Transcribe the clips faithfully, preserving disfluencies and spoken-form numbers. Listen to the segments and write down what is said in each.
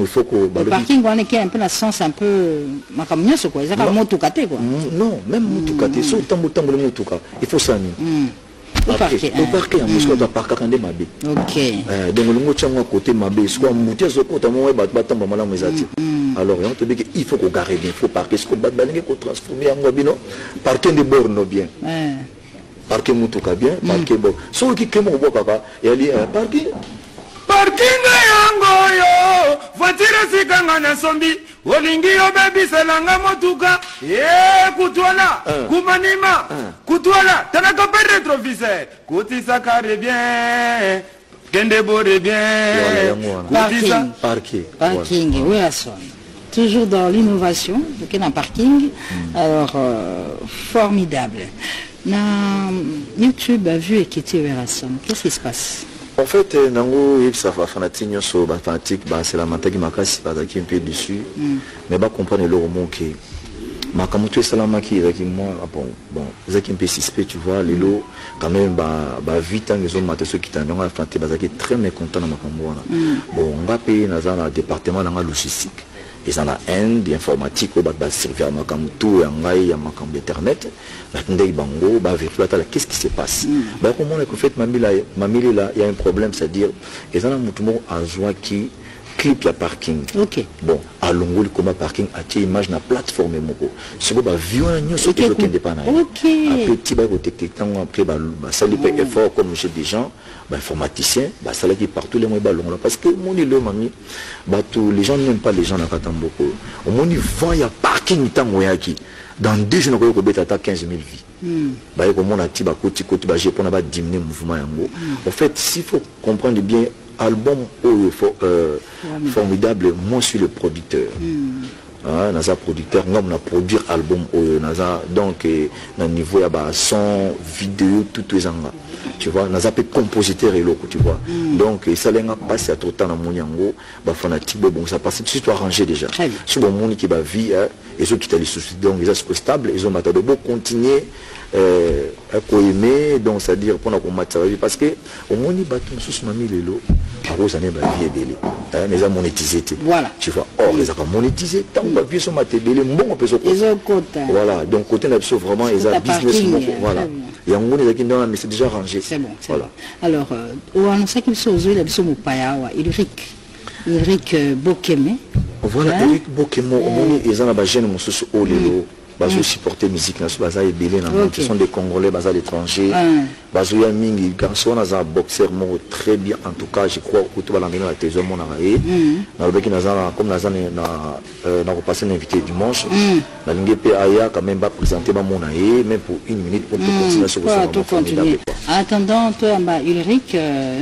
il faut que... Le parking, on est un peu la sens un peu... C'est quoi? C'est comme Motukate, quoi. Non, même Motukate. C'est autant de Motuka. Il faut ça. Au parquet. Au parquet, on se doit parquer quand même. Ok. Donc, le mot tient à côté Mabé. Soit Moutia, soit côté moi, battant Mamala Mezati. Alors, on te dit qu'il faut qu'on garde bien, il faut parquer. Ce qu'on va transformer en Wabino. Parquer de bornes bien. Parquer Motuka bien, parquer bon. Soit qui est mon beau papa, et elle dit parquer. Parking yango yo, voiture sikanga na sombi, olingi yo baby selanga motuka, eh kutwala, kumanima, kutwala, tanaka pe rétroviseur, kutisa kare bien, kende bore bien, parking, parking, parking, oui à son. Toujours dans l'innovation, donc un parking, alors euh, formidable. Na YouTube a vu et quitté Werason, qu'est-ce qui se passe? En fait, nango ça va fanatique so ba fanatique ba c'est la mentalité makasi ba qui un peu dessus mais ba comprendre le mot que makamutu salama qui avec moi bon bon zaki un peu suspect tu vois les lots quand même ba ba vite en ils ont maté ceux qui t'ont nga fanatique ba zaki très mécontent na makambo wana bon on va payer dans un département dans la logistique ils en a un d'informatique au bas servir makam tout ngai ya makam internet la ndei bango ba vérifier qu'est-ce qui se passe ba comment on fait mamie là mamie là il y a un problème c'est à dire ils en a mutumo azwa qui clip ya parking ok bon alongoli comme parking a tie image na plateforme moko ce ba viona nyoso qui est indépendant ok petit ba côté tant après ba ça lui fait effort comme chez des gens bah informaticien bah ça là qui partout les moyens ballons là parce que mon île mamie bah tous les gens n'aiment pas les gens na Katamboko au moins il vend ya parking tango yaki dans deux jours on peut bêta quinze mille vies bah comme on a ti ba côté côté bah j'ai pour na ba diminuer mouvement yango en fait s'il faut comprendre bien album oh, euh, formidable moi je suis le producteur ah naza producteur ngam na produire album oh, naza donc na niveau ya ba son vidéo tout les anga tu vois naza pe compositeur et loco tu vois mm. donc ça lenga passe à tout temps na monyango ba fanatique bon ça passe tu dois arranger déjà sur bon monde qui va vie hein, et ceux qui t'a les soucis donc ils sont stables ils ont matado beau continuer euh à aimer donc c'est à dire pour qu'on match parce que au monde il bat sous mami lelo à cause années ba vie belé hein les a monétisé voilà tu vois or les a pas monétisé tant ba vie sont maté belé bon peut se voilà donc côté l'absolu vraiment ils a business voilà et on est qui mais c'est déjà rangé c'est bon voilà bon. Alors on annonce qu'il se aux il sont paya wa Ulrich Ulrich Bokeme voilà hein? Ulrich Bokeme au monde ils en a ba jeune mosusu au lelo bazo supporter musique na baza ebelé na ce sont des Congolais baza à l'étranger bazo ya mingi garçon na za boxeur mo très bien en tout cas je crois que tout va l'amener la trésor mon araé na lobeki na za comme na za na na repasser l'invité dimanche na lingepe aya quand même va présenter ba mon aé même pour une minute pour continuer sur ça attendant toi ba Ulrich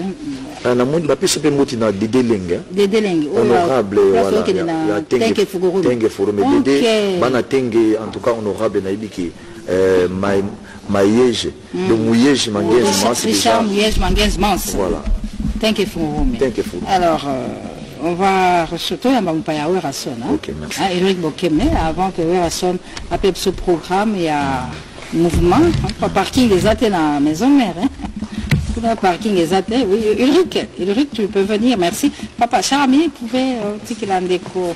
na monde ba pese pe moti na Dédé Lengue Dédé Lengue honorable voilà ya tenge tenge forum Dédé bana tenge en tout cas honorable na ibiki euh my Maïege le Mouyege Manguez Mans Richard Mouyege Manguez Mans voilà thank you for home thank you for alors on va recevoir un Bampaya Werason hein OK merci hein Ulrich Bokeme avant que Werason appelle ce programme il y a mouvement pas parking des athées dans la maison mère hein pour le parking des athées oui Ulrich Ulrich tu peux venir merci papa Charmi pouvait dire qu'il a un déco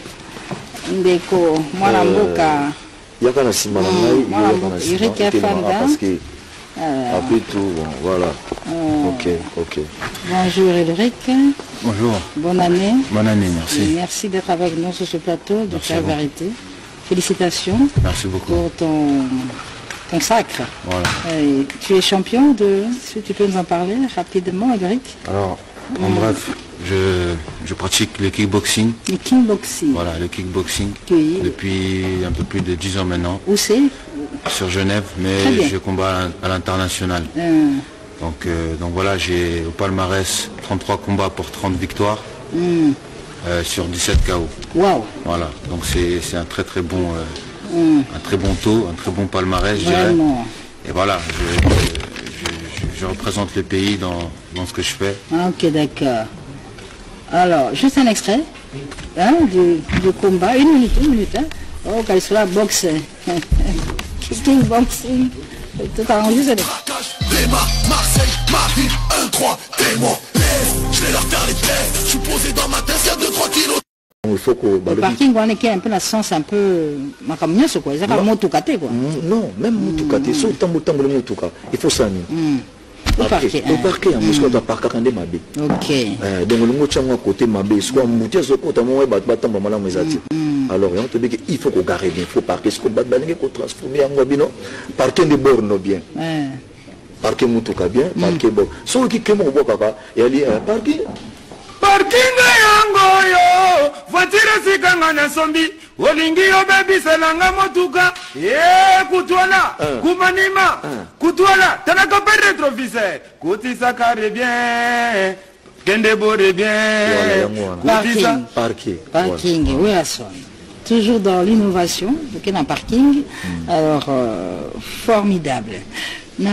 ndeko mwana mboka yaka na sima na ngai Ulrich Fanda parce que après tout bon voilà OK OK bonjour Ulrich bonjour bonne année bonne année merci et merci d'être avec nous sur ce plateau de Faire Vérité félicitations merci beaucoup pour ton ton sacre voilà et tu es champion de si tu peux nous en parler rapidement Ulrich alors en mmh. bref Je, je pratique le kickboxing. Le kickboxing. Voilà, le kickboxing. Oui. Depuis un peu plus de dix ans maintenant. Où c'est? Sur Genève, mais je combats à l'international. Mmh. Donc, euh, donc voilà, j'ai au palmarès trente-trois combats pour trente victoires mmh. euh, sur dix-sept K O. Wow. Voilà, donc c'est un très très bon, euh, mmh. un très bon taux, un très bon palmarès, je dirais. Et voilà, je, je, je, je représente le pays dans, dans ce que je fais. Ok, d'accord. Alors, juste un extrait hein, du, du combat, une minute, une minute. Hein. Oh, qu'elle soit boxe. Kickboxing. Tout enregistré. Marseille, ma ville, un, trois, témoin. Je vais leur faire les plaies. Je suis posé dans ma tête, il y a deux, trois kilos. Il faut que... Le parking, on est un peu la sens un peu... Ma camion, c'est quoi? C'est comme Motukate, quoi. Non, même Motukate. Sauf tant que le Motuka. Il faut ça. Le parquet. Le parquet, parce qu'on doit parquer quand même. Ok. Donc, le mot tient à côté, ma bête. Soit moutir ce côté, moi, je vais tomber malade, mes atis. Alors, on te dit qu'il faut qu'on garde bien. Il faut parquer ce qu'on va transformer en wabino. Parquer des bornes bien. Parquer Motuka bien. Parquer bon. Sauf qui est mon beau papa. Et elle dit, parquer. Parking yango yo voiture sikanga na sombi olingi yo baby selanga motuka eh kutwana kumanima kutwana tanaka pe rétroviseur kutisa kare bien kende bore bien parking parking parking oui à son toujours dans l'innovation donc un parking alors euh, formidable na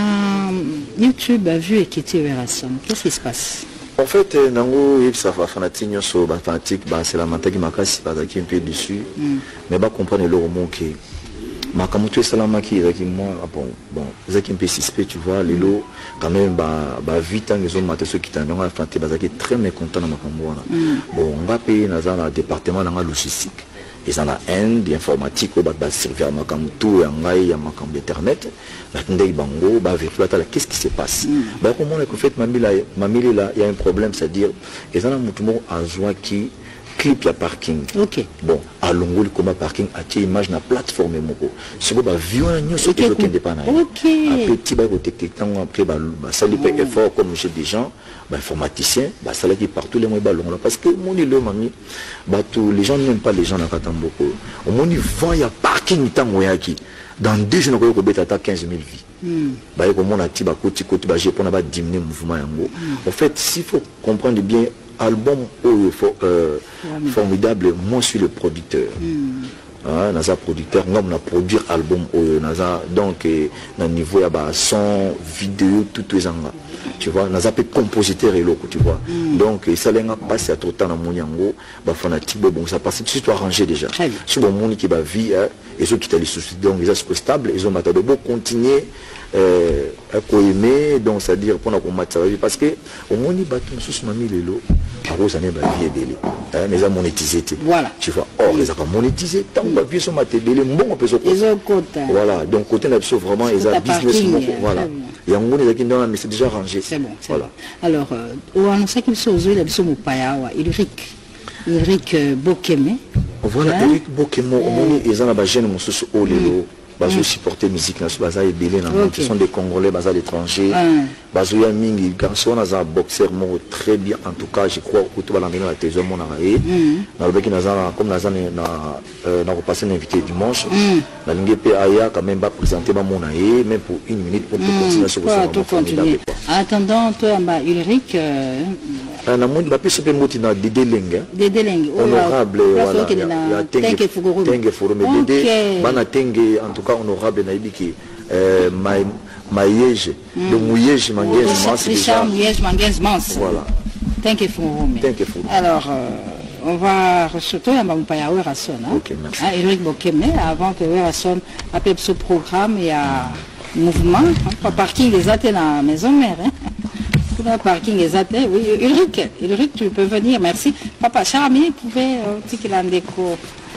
YouTube a vu et qui était qu'est-ce qui se passe? En fait, nango ça va fanatique so ba fanatique ba c'est la mentalité makasi ba qui un peu dessus mais ba comprendre le roman que makamutu salama qui est moi bon bon ça qui un peu suspect tu vois les lots quand même ba ba vite en ils ont maté ceux qui t'en ont fanatique ba qui très mécontent na makambo wana bon on va payer dans un département dans la logistique ils en a un d'informatique au bas servir makam tout ngai ya makam internet la ndei bango ba vérifier qu'est-ce qui se passe ba comment on a fait mamila mamile là il y a un problème c'est à dire ils en a mutumo azwa qui clip ya parking ok bon à longoli comme parking à qui image na plateforme moko c'est bon ba vieux nyoso qui est indépendant ok petit ba technique tant après ba ça lui paye effort comme chez des gens bah informaticien bah ça là qui partout les moyens ballons là parce que mon ile mami bah tous les gens n'aiment pas les gens na Katamboko au mon niveau il y a parking tant moyen qui dans deux jours on peut bêta quinze mille vies bah et comme on a ti ba côté côté bah j'ai pour na diminuer mouvement yango en fait s'il faut comprendre bien album oh, euh, formidable moi je suis le producteur ah naza producteur ngam na produire album oh, naza donc na niveau ya ba son vidéo tout les anga tu vois naza pe compositeur et loco tu vois mm. donc ça lenga passe à trop temps na monyango ba fanatique bon ça passe tout arrangé déjà sur bon monde qui va vie hein, et ceux qui t'a les soucis donc ils sont stables ils ont matado beau continuer euh à aimer donc c'est à dire pour qu'on match parce que au monde il bat sous mamie lelo à cause année ba vie délai hein mais ça monétisé voilà tu vois or ils ont pas monétisé tant ba vie sur maté délai bon on peut se voilà donc côté là vraiment ils ont business voilà et on est qui dans mais c'est déjà rangé c'est bon voilà alors on annonce qu'il se aux la biso mopaya wa Ulrich Ulrich Bokeme voilà Ulrich Bokeme on est ils ont ba jeune mosusu au lelo bazo supporter musique na baza et belé na ce sont des Congolais baza l'étranger bazo ya mingi garçon na za boxeur mo très bien en tout cas je crois que tout va l'amener la télévision mon arrêt na le bec na za comme na za na na repasser l'invité dimanche na lingue pe aya quand même va présenter ba mon aé même pour une minute pour continuer sur ça attendant toi ba Ulrich na monde ba pese pe moti na Dédé Lenga Dédé Lenga honorable voilà ya Tengue Tengue Forum Dédé bana Tengue en tout cas honorable na ibiki euh maïege le mouillage manguez mans Richard mouillage manguez mans voilà Tengue Forum Tengue Forum alors on va surtout à Mampaya Werason OK merci hein Ulrich Bokeme avant que Werason appelle ce programme il y a mouvement pas parking des athées dans la maison mère hein tout le parking des athées oui Ulrich Ulrich tu peux venir merci papa Charmi pouvait tirer la déco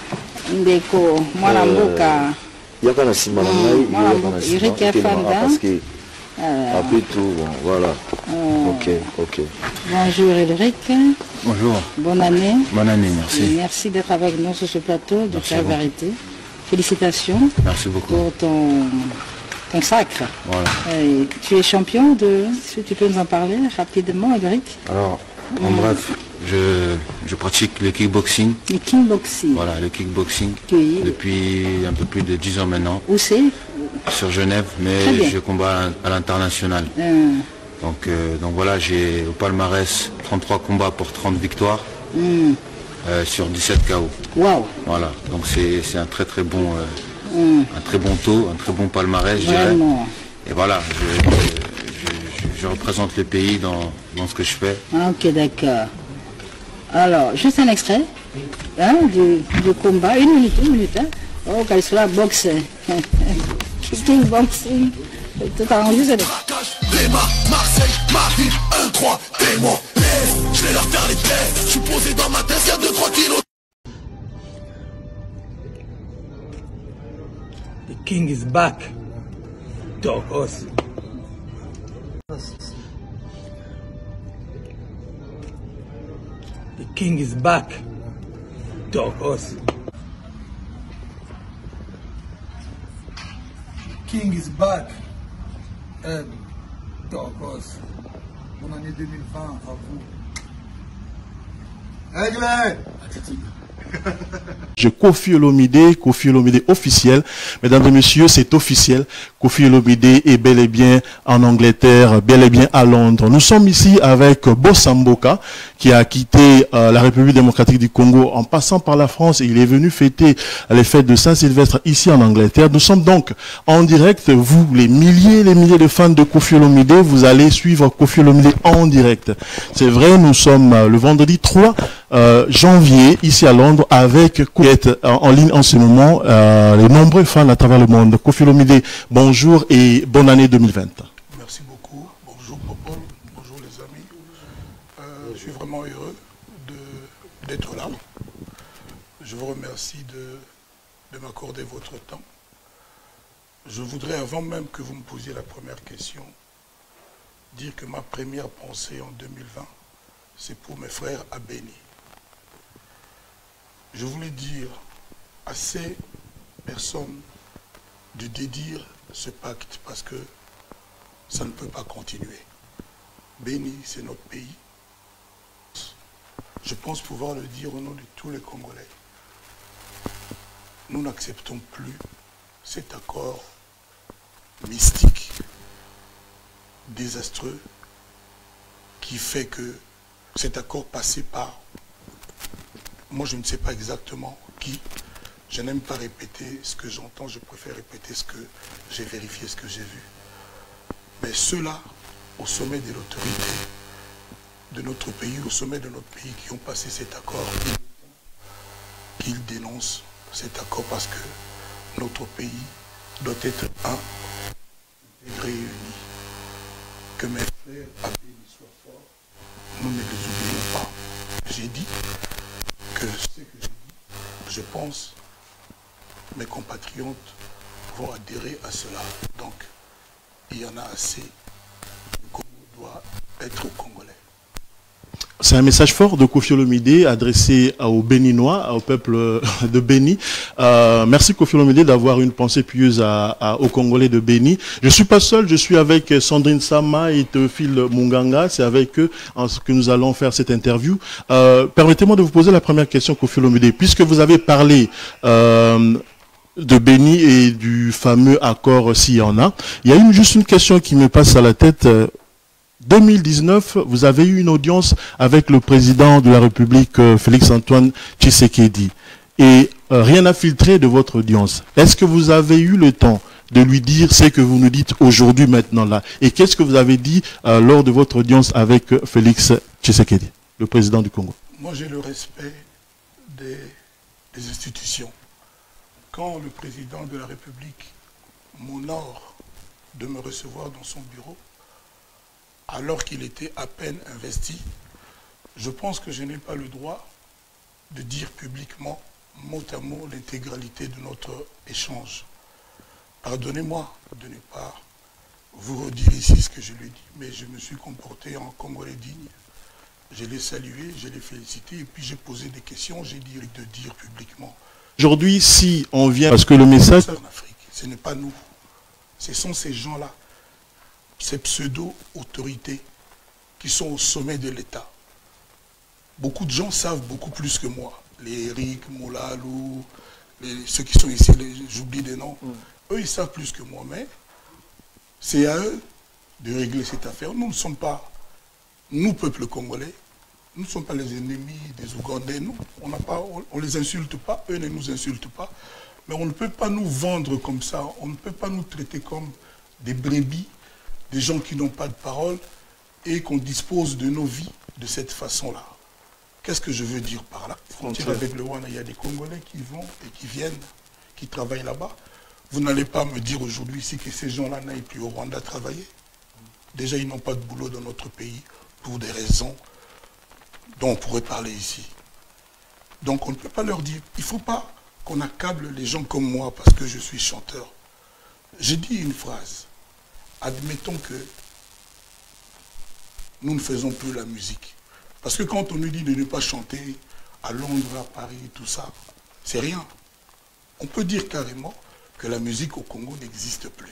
déco moi la mboka il y a quand même si mal Ulrich Fanda parce que après tout bon voilà OK OK bonjour Ulrich bonjour bonne année bonne année merci et merci d'être avec nous sur ce plateau de Faire Vérité félicitations merci beaucoup pour ton ton sacre. Voilà. Et tu es champion de... Si tu peux nous en parler rapidement, Ulrich. Alors, en mmh. bref, je, je pratique le kickboxing. Le kickboxing. Voilà, le kickboxing. Oui. Depuis un peu plus de dix ans maintenant. Où c'est? Sur Genève, mais je combats à l'international. Mmh. Donc, euh, donc voilà, j'ai au palmarès trente-trois combats pour trente victoires. Mmh. Euh, sur dix-sept K O. Waouh. Voilà, donc c'est un très très bon... Euh, Mmh. un très bon taux, un très bon palmarès, je dirais. Et voilà, je, je, je, je représente le pays dans, dans ce que je fais. Ok, d'accord. Alors, juste un extrait hein, du, du combat, une minute, une minute. Hein. Oh, quand il sera boxe. Kickboxing. Tout arrangé, c'est Réma, Marseille, ma ville, un, trois, témoin. Je vais leur faire les plaies. Je suis posé dans ma tête, y'a deux, trois kilos. King is back. Dogos. The king is back. Dogos. King is back. And Dogos. Bonne année deux mille vingt à vous. Aigle! Attitude. Je Koffi Olomide, Koffi Olomide officiel. Mesdames et messieurs, c'est officiel. Koffi Olomide est bel et bien en Angleterre, bel et bien à Londres. Nous sommes ici avec Bossa Mboka, qui a quitté euh, la République démocratique du Congo en passant par la France. Et il est venu fêter les fêtes de Saint-Sylvestre ici en Angleterre. Nous sommes donc en direct. Vous, les milliers et les milliers de fans de Koffi Olomide, vous allez suivre Koffi Olomide en direct. C'est vrai, nous sommes euh, le vendredi trois euh, janvier ici à Londres avec qui est en, en ligne en ce moment euh, les nombreux fans à travers le monde. Koffi Olomide, bonjour et bonne année deux mille vingt. Merci beaucoup. Bonjour Popol, bonjour les amis. Euh, je suis vraiment heureux d'être là. Je vous remercie de, de m'accorder votre temps. Je voudrais, avant même que vous me posiez la première question, dire que ma première pensée en deux mille vingt, c'est pour mes frères à Béni. Je voulais dire à ces personnes de dédire ce pacte parce que ça ne peut pas continuer. Béni, c'est notre pays. Je pense pouvoir le dire au nom de tous les Congolais. Nous n'acceptons plus cet accord mystique, désastreux, qui fait que cet accord passé par, moi je ne sais pas exactement qui, je n'aime pas répéter ce que j'entends, je préfère répéter ce que j'ai vérifié, ce que j'ai vu. Mais ceux-là, au sommet de l'autorité de notre pays, au sommet de notre pays, qui ont passé cet accord, qu'ils dénoncent cet accord parce que notre pays doit être un, réuni. Que mes frères à Béni soient forts, nous ne les oublions pas. J'ai dit que ce que j'ai dit, je pense, mes compatriotes vont adhérer à cela. Donc, il y en a assez. Le Congo doit être congolais. C'est un message fort de Koffi Olomide adressé aux Béninois, au peuple de Béni. Euh, merci Koffi Olomide d'avoir une pensée pieuse à, à, aux Congolais de Béni. Je suis pas seul, je suis avec Sandrine Sama et Théophile Munganga. C'est avec eux que nous allons faire cette interview. Euh, Permettez-moi de vous poser la première question, Koffi Olomide. Puisque vous avez parlé euh, de Béni et du fameux accord s'il y en a, il y a une, juste une question qui me passe à la tête. deux mille dix-neuf, vous avez eu une audience avec le président de la République, euh, Félix-Antoine Tshisekedi. Et euh, rien n'a filtré de votre audience. Est-ce que vous avez eu le temps de lui dire ce que vous nous dites aujourd'hui, maintenant, là? Et qu'est-ce que vous avez dit euh, lors de votre audience avec euh, Félix Tshisekedi, le président du Congo? Moi, j'ai le respect des, des institutions. Quand le président de la République m'honore de me recevoir dans son bureau, alors qu'il était à peine investi, je pense que je n'ai pas le droit de dire publiquement, mot à mot, l'intégralité de notre échange. Pardonnez-moi de ne pas vous redire ici ce que je lui ai dit, mais je me suis comporté en Congolais digne. Je l'ai salué, je l'ai félicité, et puis j'ai posé des questions, j'ai dit de dire publiquement. Aujourd'hui, si on vient, parce que le message... En Afrique, ce n'est pas nous, ce sont ces gens-là, ces pseudo-autorités qui sont au sommet de l'État. Beaucoup de gens savent beaucoup plus que moi. Les Eric, Moulalou, les, ceux qui sont ici, j'oublie des noms. Mm. Eux, ils savent plus que moi, mais c'est à eux de régler cette affaire. Nous ne sommes pas, nous, peuple congolais, nous ne sommes pas les ennemis des Ougandais. Nous, on n'a pas, on ne les insulte pas, eux ne nous insultent pas. Mais on ne peut pas nous vendre comme ça, on ne peut pas nous traiter comme des brebis, des gens qui n'ont pas de parole et qu'on dispose de nos vies de cette façon-là. Qu'est-ce que je veux dire par là? Frontière avec le Rwanda, il y a des Congolais qui vont et qui viennent, qui travaillent là-bas. Vous n'allez pas me dire aujourd'hui ici que ces gens-là n'aillent plus au Rwanda travailler. Déjà, ils n'ont pas de boulot dans notre pays pour des raisons dont on pourrait parler ici. Donc on ne peut pas leur dire, il ne faut pas qu'on accable les gens comme moi parce que je suis chanteur. J'ai dit une phrase. Admettons que nous ne faisons plus la musique. Parce que quand on nous dit de ne pas chanter à Londres, à Paris, tout ça, c'est rien. On peut dire carrément que la musique au Congo n'existe plus.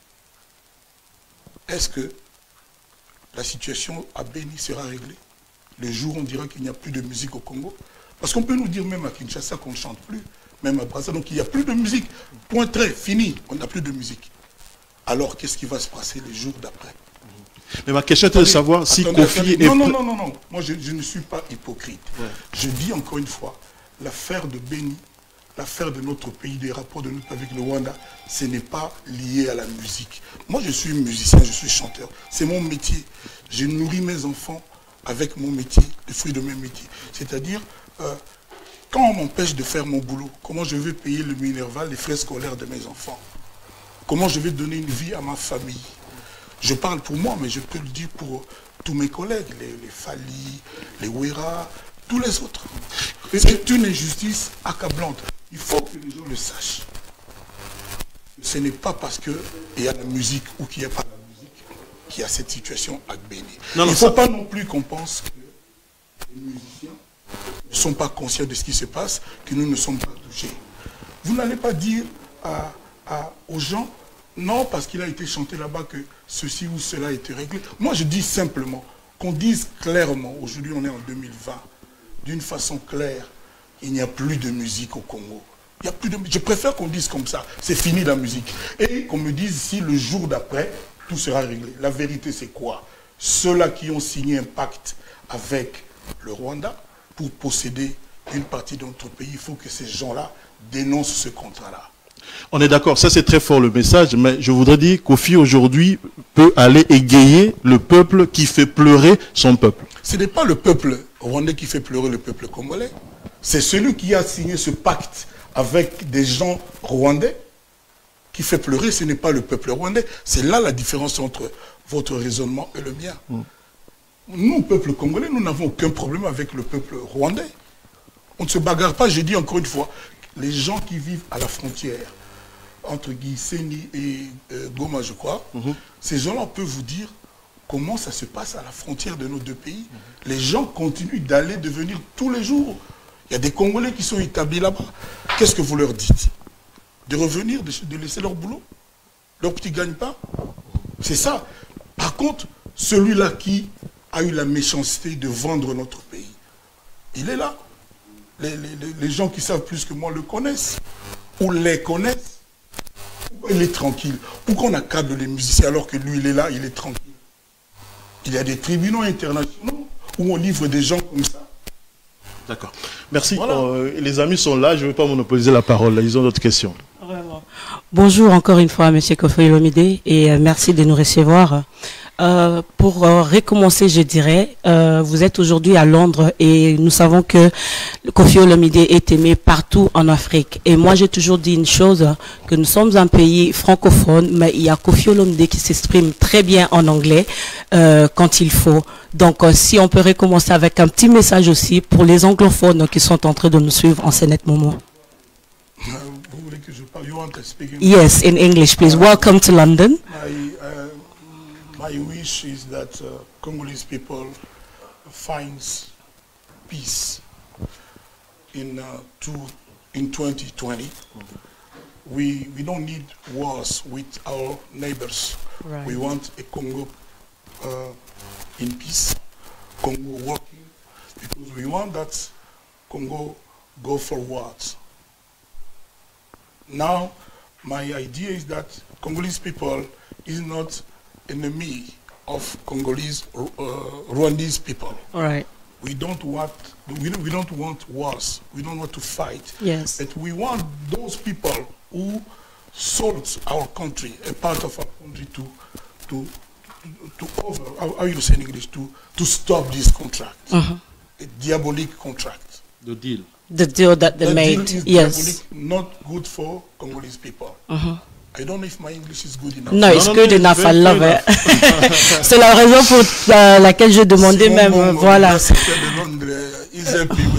Est-ce que la situation à Béni sera réglée? Le jour où on dira qu'il n'y a plus de musique au Congo? Parce qu'on peut nous dire même à Kinshasa qu'on ne chante plus, même à Brazzaville, donc il n'y a plus de musique. Point très, fini, on n'a plus de musique. Alors qu'est-ce qui va se passer les jours d'après? Mais ma question est de savoir si attendez, Kofi attendez. est... Non, non, non, non, non. Moi, je, je ne suis pas hypocrite. Ouais. Je dis encore une fois, l'affaire de Béni, l'affaire de notre pays, des rapports de notre avec le Rwanda, ce n'est pas lié à la musique. Moi, je suis musicien, je suis chanteur. C'est mon métier. Je nourris mes enfants avec mon métier, le fruit de mes métiers. C'est-à-dire, euh, quand on m'empêche de faire mon boulot, comment je vais payer le Minerval, les frais scolaires de mes enfants? Comment je vais donner une vie à ma famille? Je parle pour moi, mais je peux le dire pour tous mes collègues, les, les Fali, les Ouera, tous les autres. C'est une injustice accablante. Il faut que les gens le sachent. Ce n'est pas parce qu'il y a la musique ou qu'il n'y a pas la musique qu'il y a cette situation à Béni. Il ne faut ça... pas non plus qu'on pense que les musiciens ne sont pas conscients de ce qui se passe, que nous ne sommes pas touchés. Vous n'allez pas dire à, à, aux gens, non, parce qu'il a été chanté là-bas que ceci ou cela a été réglé. Moi, je dis simplement qu'on dise clairement, aujourd'hui on est en deux mille vingt, d'une façon claire, il n'y a plus de musique au Congo. Il y a plus de... Je préfère qu'on dise comme ça, c'est fini la musique. Et qu'on me dise si le jour d'après, tout sera réglé. La vérité, c'est quoi? Ceux-là qui ont signé un pacte avec le Rwanda pour posséder une partie de notre pays, il faut que ces gens-là dénoncent ce contrat-là. On est d'accord, ça c'est très fort le message, mais je voudrais dire qu'Kofi aujourd'hui peut aller égayer le peuple qui fait pleurer son peuple. Ce n'est pas le peuple rwandais qui fait pleurer le peuple congolais. C'est celui qui a signé ce pacte avec des gens rwandais qui fait pleurer, ce n'est pas le peuple rwandais. C'est là la différence entre votre raisonnement et le mien. Mm. Nous, peuple congolais, nous n'avons aucun problème avec le peuple rwandais. On ne se bagarre pas, je dis encore une fois, les gens qui vivent à la frontière, entre Gisenyi et euh, Goma, je crois, mm-hmm. ces gens-là peuvent vous dire comment ça se passe à la frontière de nos deux pays. Mm-hmm. Les gens continuent d'aller, de venir tous les jours. Il y a des Congolais qui sont établis là-bas. Qu'est-ce que vous leur dites? De revenir, de, de laisser leur boulot? Leur petit gagne-pain? C'est ça. Par contre, celui-là qui a eu la méchanceté de vendre notre pays, il est là. Les, les, les gens qui savent plus que moi le connaissent. Ou les connaissent. Pourquoi il est tranquille? Pourquoi on accable les musiciens alors que lui, il est là, il est tranquille? Il y a des tribunaux internationaux où on livre des gens comme ça. D'accord. Merci. Voilà. Euh, les amis sont là, je ne vais pas monopoliser la parole. Ils ont d'autres questions. Vraiment. Bonjour encore une fois, M. Kofi Olomide, et euh, merci de nous recevoir. Euh, pour euh, recommencer, je dirais, euh, vous êtes aujourd'hui à Londres et nous savons que Kofi Olomide est aimé partout en Afrique. Et moi, j'ai toujours dit une chose, que nous sommes un pays francophone, mais il y a Kofi Olomide qui s'exprime très bien en anglais euh, quand il faut. Donc, euh, si on peut recommencer avec un petit message aussi pour les anglophones qui sont en train de nous suivre en ce net moment. Vous voulez que je parle? You want to speak in Yes, in English, please. Welcome to London. My, uh, my wish is that uh, Congolese people finds peace in uh, two, in twenty twenty. Mm-hmm. We we don't need wars with our neighbors. Right. We want a Congo uh, in peace, Congo working, because we want that Congo go forward. Now, my idea is that Congolese people is not enemy of Congolese, uh, Rwandese people. All right. We don't want, we don't, we don't want wars. We don't want to fight. Yes. But we want those people who sold our country, a part of our country, to, to, to, to over, how, how you say in English, to, to stop this contract, uh-huh. a diabolic contract. The deal. The deal that they the made, deal is yes. Not good for Congolese people. Uh-huh. I don't know if my English is good enough. No, it's no, good no, enough, I love it. C'est la raison pour euh, laquelle je demandais si même, mon, mon voilà. is happy with my English.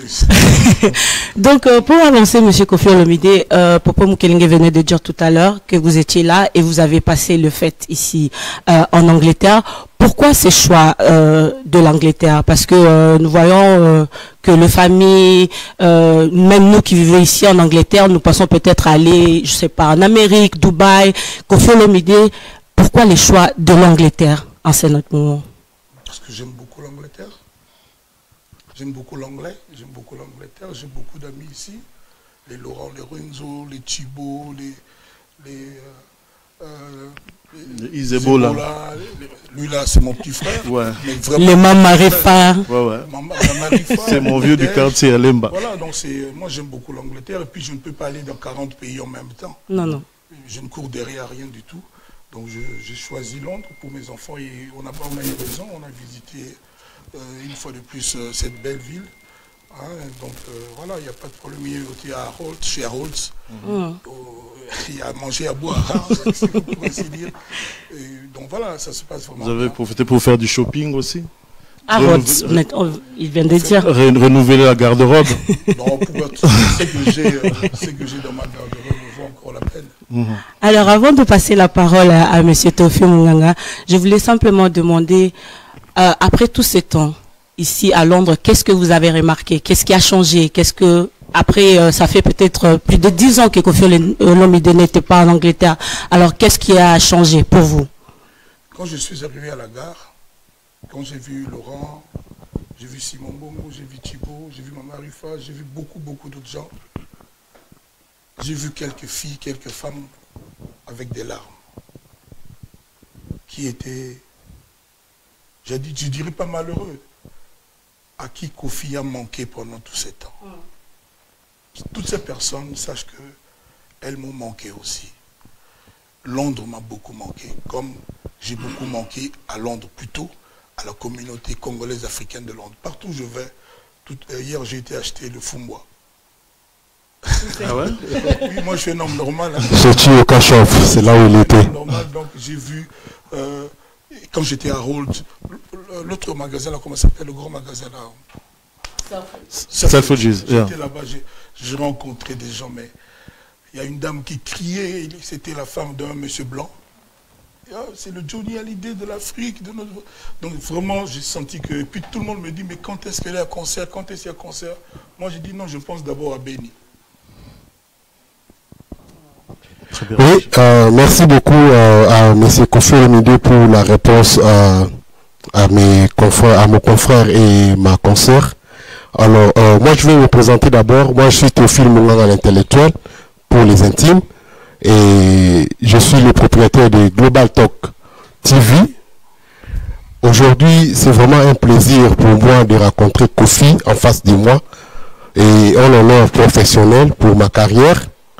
plus. Donc, euh, pour avancer, M. Kofi Olomide, euh, Popo Mukelinge venait de dire tout à l'heure que vous étiez là et vous avez passé le fait ici euh, en Angleterre. Pourquoi ces choix euh, de l'Angleterre? Parce que euh, nous voyons euh, que les familles, euh, même nous qui vivons ici en Angleterre, nous pensons peut-être aller, je sais pas, en Amérique, Dubaï. Kofi Olomide, pourquoi les choix de l'Angleterre en ce moment? Parce que j'aime beaucoup l'Angleterre. J'aime beaucoup l'anglais, j'aime beaucoup l'Angleterre, j'ai beaucoup d'amis ici. Les Laurent, les Renzo, les Thibault, les... les euh, euh, les Isebo, là. Lui là, c'est mon petit frère. Ouais. Les Mamarifa. Ouais, ouais. C'est mon vieux du quartier à Lemba. Voilà, donc moi j'aime beaucoup l'Angleterre et puis je ne peux pas aller dans quarante pays en même temps. Non, non. Je ne cours derrière rien du tout. Donc j'ai choisi Londres pour mes enfants et on a, on a eu raison, on a visité euh, une fois de plus euh, cette belle ville. Hein, donc euh, voilà, il n'y a pas de problème. Il y a été à Holt, chez Holtz. Mm. Il y a à manger, à boire, hein, si vous pouvez ainsi dire. Et donc voilà, ça se passe vraiment. Vous avez profité pour faire du shopping aussi? À Holtz, il vient de dire. Renouveler la garde-robe. Non, pour ce que j'ai dans ma garde-robe vaut encore la peine. Mmh. Alors, avant de passer la parole à, à M. Tofi Munganga, je voulais simplement demander, euh, après tout ce temps, ici à Londres, qu'est-ce que vous avez remarqué? Qu'est-ce qui a changé? Qu'est-ce que, après, euh, ça fait peut-être plus de dix ans que Kofi Olomide n'était pas en Angleterre. Alors, qu'est-ce qui a changé pour vous? Quand je suis arrivé à la gare, quand j'ai vu Laurent, j'ai vu Simon Bongo, j'ai vu Thibault, j'ai vu Mama Rifa, j'ai vu beaucoup, beaucoup d'autres gens. J'ai vu quelques filles, quelques femmes avec des larmes qui étaient, je dirais pas malheureux, à qui Kofi a manqué pendant tous ces temps. Toutes ces personnes sachent qu'elles m'ont manqué aussi. Londres m'a beaucoup manqué, comme j'ai beaucoup manqué à Londres plutôt, à la communauté congolaise africaine de Londres. Partout où je vais, tout, euh, hier j'ai été acheter le Fumbois. Ah ouais? Oui, moi je suis un homme normal. Hein. J'ai au Cachoff, c'est là où il était. Normal, donc j'ai vu, euh, quand j'étais à Holt, l'autre magasin là, comment ça s'appelle, le grand magasin là? Selfridges. J'étais là-bas, j'ai rencontré des gens, mais il y a une dame qui criait, c'était la femme d'un monsieur blanc. C'est le Johnny Hallyday de l'Afrique. De notre... Donc vraiment, j'ai senti que... Et puis tout le monde me dit, mais quand est-ce qu'elle est à concert? Quand est-ce qu'il y a concert? Moi, j'ai dit, non, je pense d'abord à Béni. Oui, euh, merci beaucoup euh, à M. Kofi Olomide pour la réponse euh, à, mes confrères, à mon confrère et ma consoeur. Alors, euh, moi, je vais me présenter d'abord. Moi, je suis Théophile Munganga, l'intellectuel, pour les intimes. Et je suis le propriétaire de Global Talk T V. Aujourd'hui, c'est vraiment un plaisir pour moi de rencontrer Kofi en face de moi. Et un honneur professionnel pour ma carrière.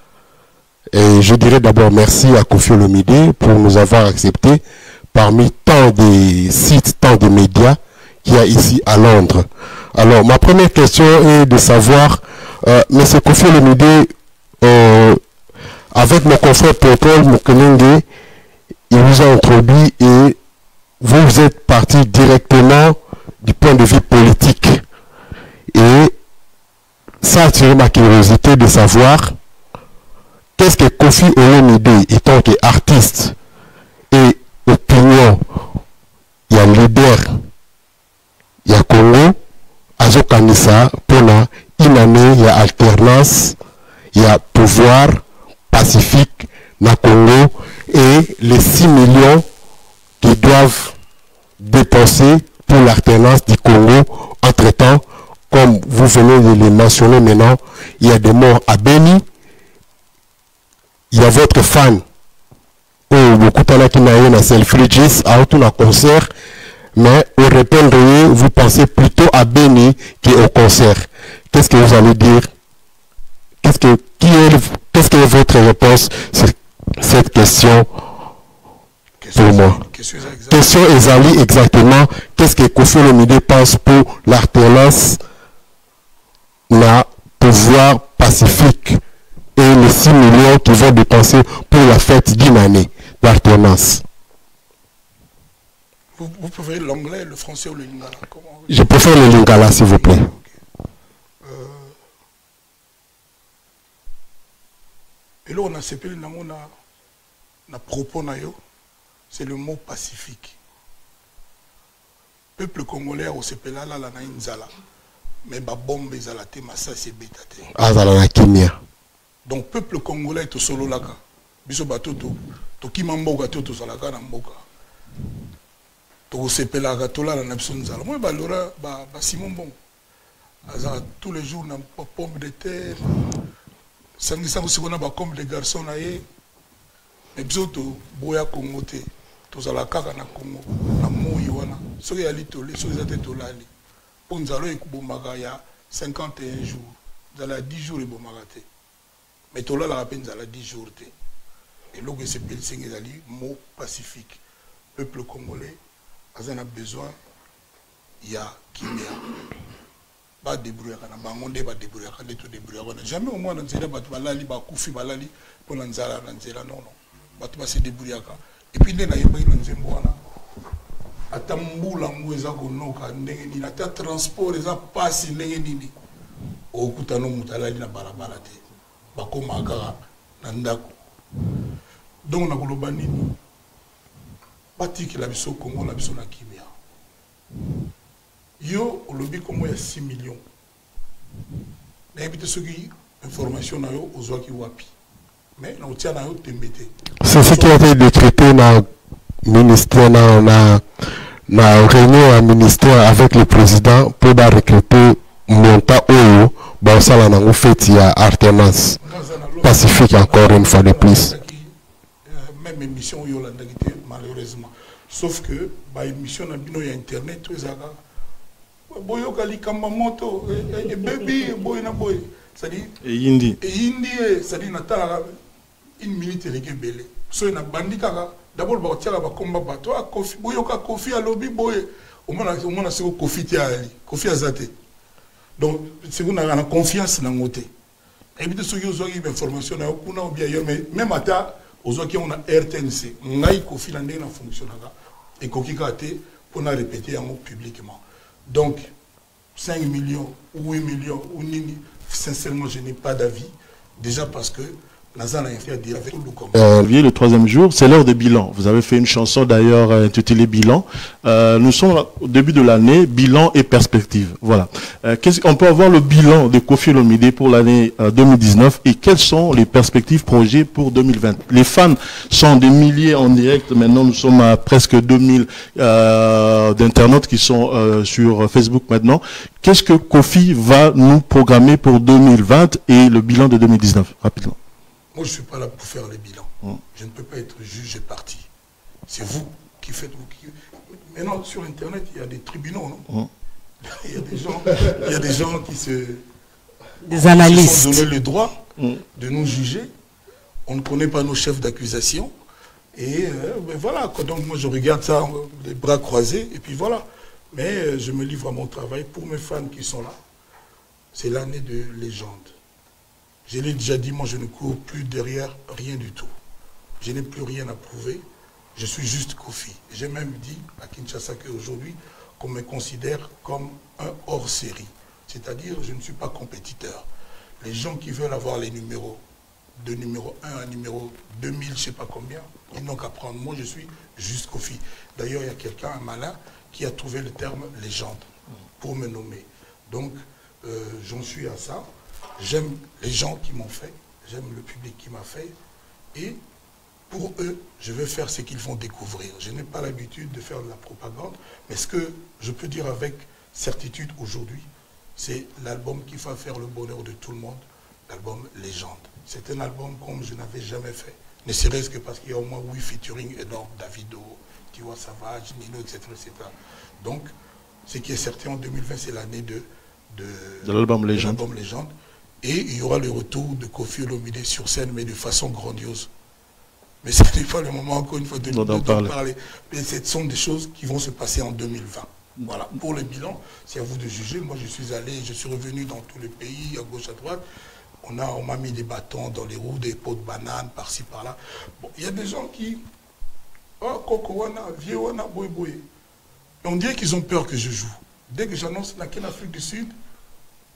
Et je dirais d'abord merci à Kofi Olomide pour nous avoir accepté parmi tant de sites, tant de médias qu'il y a ici à Londres. Alors, ma première question est de savoir, euh, M. Kofi Olomide, euh, avec mon confrère Paul Mukelinge, il vous a introduit et vous, vous êtes parti directement du point de vue politique. Et ça a attiré ma curiosité de savoir qu'est-ce que Kofi Olomide, étant qu'artiste et opinion, il y a leader, il y a Congo, Azo Kanisa, pour une année, il y a alternance, il y a pouvoir pacifique na Congo et les six millions qui doivent dépenser pour l'alternance du Congo. Entre-temps, comme vous venez de le mentionner maintenant, il y a des morts à Béni, il y a votre fan, oh, beaucoup de qui n'a eu un Selfridges, à un concert, mais au répondrier, vous pensez plutôt à Béni qu'au concert. Qu'est-ce que vous allez dire? Qu'est-ce que, qui est, qu'est-ce que est votre réponse sur cette question pour moi? Question Ezali exactement. Qu'est-ce que Kofi Olomide pense pour l'alternance, le pouvoir pacifique et les six millions qui vont dépenser pour la fête d'une année d'alternance? Vous, vous préférez l'anglais, le français ou le lingala? Je préfère le lingala, s'il vous plaît. Okay. Euh, et là, on a séparé na propos na yo, c'est le mot pacifique. Peuple congolais au sepela la la na inzala, mais ba bombe ezala te massa c'est bétate. Azala na kimia. Donc peuple congolais to solo laka, biso batoto, to kimamboka to to salaka na mboka. To sepela ka to la na biso nzala. Moi ba lora ba ba Simon Bon. Azala tous les jours na pomme de terre. Sangi sango sikona ba comme les garçons na ye. Et biso to boya Congo te. To salaka na Congo na moyi wana. Soki ya litole, soki zate to lali. Pour nzalo ekubomaka ya cinquante et un jours. Nzala dix jours ebomaka te. Mais tout là, la peine, ça a dix jours. Et là, c'est le mot pacifique. Peuple congolais, on a besoin, il y a Kimia. Pas débrouiller, on ne va pas débrouiller, on ne va pas jamais au moins, on ne va pas balali, on koufi balali, pour l'anzala, l'anzala, non, non. On va se débrouiller. Et puis, il y a un zembouana. Atambu la moueza konoka, ndenge ata transport, eza passe, ndenge nini. Okutano mutalali na barabara te. Bakoma kaka na ndako. Donc na koloba nini batiki la biso Congo la biso na kimia. Yo olobi Congo ya six millions. Na ebite soki information na yo ozwaki wapi. Mais na otia na yo tembete. C'est ce qui a été décrété dans ministère na na na réunion à ministère avec le président pour ba recruter monta oyo ba sala na ngofeti ya alternance. Pacifique encore une fois de plus. Même émission malheureusement. Sauf que bah émission na bino ya internet tout ça. Boyo kali kamba moto et baby boy na boy. Ça dit et hindi. Et hindi ça dit na tala une minute les belé. So na bandi kaka d'abord ba tiala ba komba bato a kofi boyo ka kofi a lobby boy. Au moins au moins c'est kofi ti ali. Kofi azate. Donc c'est vous na confiance na ngote. Et puis, ceux qui ont une information, mais même à aux autres qui ont un R T N C, on a Kofi Landé dans fonction et Koki Kate pour nous répéter publiquement. Donc, cinq millions ou huit millions, ou nini, sincèrement, je n'ai pas d'avis. Déjà parce que Euh, le troisième jour, c'est l'heure des bilans. Vous avez fait une chanson d'ailleurs intitulée Bilan. Euh, nous sommes au début de l'année, bilan et perspective. Voilà. Euh, qu'est-ce qu'on peut avoir le bilan de Koffi Olomide pour l'année euh, deux mille dix-neuf et quelles sont les perspectives projets pour deux mille vingt? Les fans sont des milliers en direct. Maintenant, nous sommes à presque deux mille euh, d'internautes qui sont euh, sur Facebook maintenant. Qu'est-ce que Koffi va nous programmer pour deux mille vingt et le bilan de deux mille dix-neuf? Rapidement. Moi, je ne suis pas là pour faire le bilan. Hum. Je ne peux pas être juge et parti. C'est vous qui faites... Vous qui... Maintenant, sur Internet, il y a des tribunaux, non hum. il, y a des gens, il y a des gens qui se... Des analystes. Qui se sont donné le droit hum. de nous juger. On ne connaît pas nos chefs d'accusation. Et euh, ben voilà, donc moi, je regarde ça, les bras croisés, et puis voilà. Mais euh, je me livre à mon travail. Pour mes fans qui sont là, c'est l'année de légende. Je l'ai déjà dit, moi je ne cours plus derrière rien du tout. Je n'ai plus rien à prouver. Je suis juste Koffi. J'ai même dit à Kinshasa qu'aujourd'hui, qu'on me considère comme un hors-série. C'est-à-dire, je ne suis pas compétiteur. Les gens qui veulent avoir les numéros, de numéro un à numéro deux mille, je ne sais pas combien, ils n'ont qu'à prendre. Moi, je suis juste Koffi. D'ailleurs, il y a quelqu'un, un malin, qui a trouvé le terme légende pour me nommer. Donc, euh, j'en suis à ça. J'aime les gens qui m'ont fait, j'aime le public qui m'a fait, et pour eux, je vais faire ce qu'ils vont découvrir. Je n'ai pas l'habitude de faire de la propagande, mais ce que je peux dire avec certitude aujourd'hui, c'est l'album qui va faire le bonheur de tout le monde, l'album Légende. C'est un album comme je n'avais jamais fait, ne serait-ce que parce qu'il y a au moins huit featuring énormes, Davido, Tiwa Savage, Nino, et cetera, et cetera. Donc, ce qui est certain en deux mille vingt, c'est l'année de, de, de l'album Légende. Légende. Et il y aura le retour de Koffi Olomide sur scène, mais de façon grandiose. Mais ce n'est pas le moment, encore une fois, de, de, de parler. parler. Mais ce sont des choses qui vont se passer en deux mille vingt. Voilà. Pour le bilan, c'est à vous de juger. Moi, je suis allé, je suis revenu dans tous les pays, à gauche, à droite. On a, on m'a mis des bâtons dans les roues, des pots de bananes, par-ci, par-là. Bon, il y a des gens qui... Oh, Kokowana, Viewana, Boy Boy. On dirait qu'ils ont peur que je joue. Dès que j'annonce la Afrique du Sud,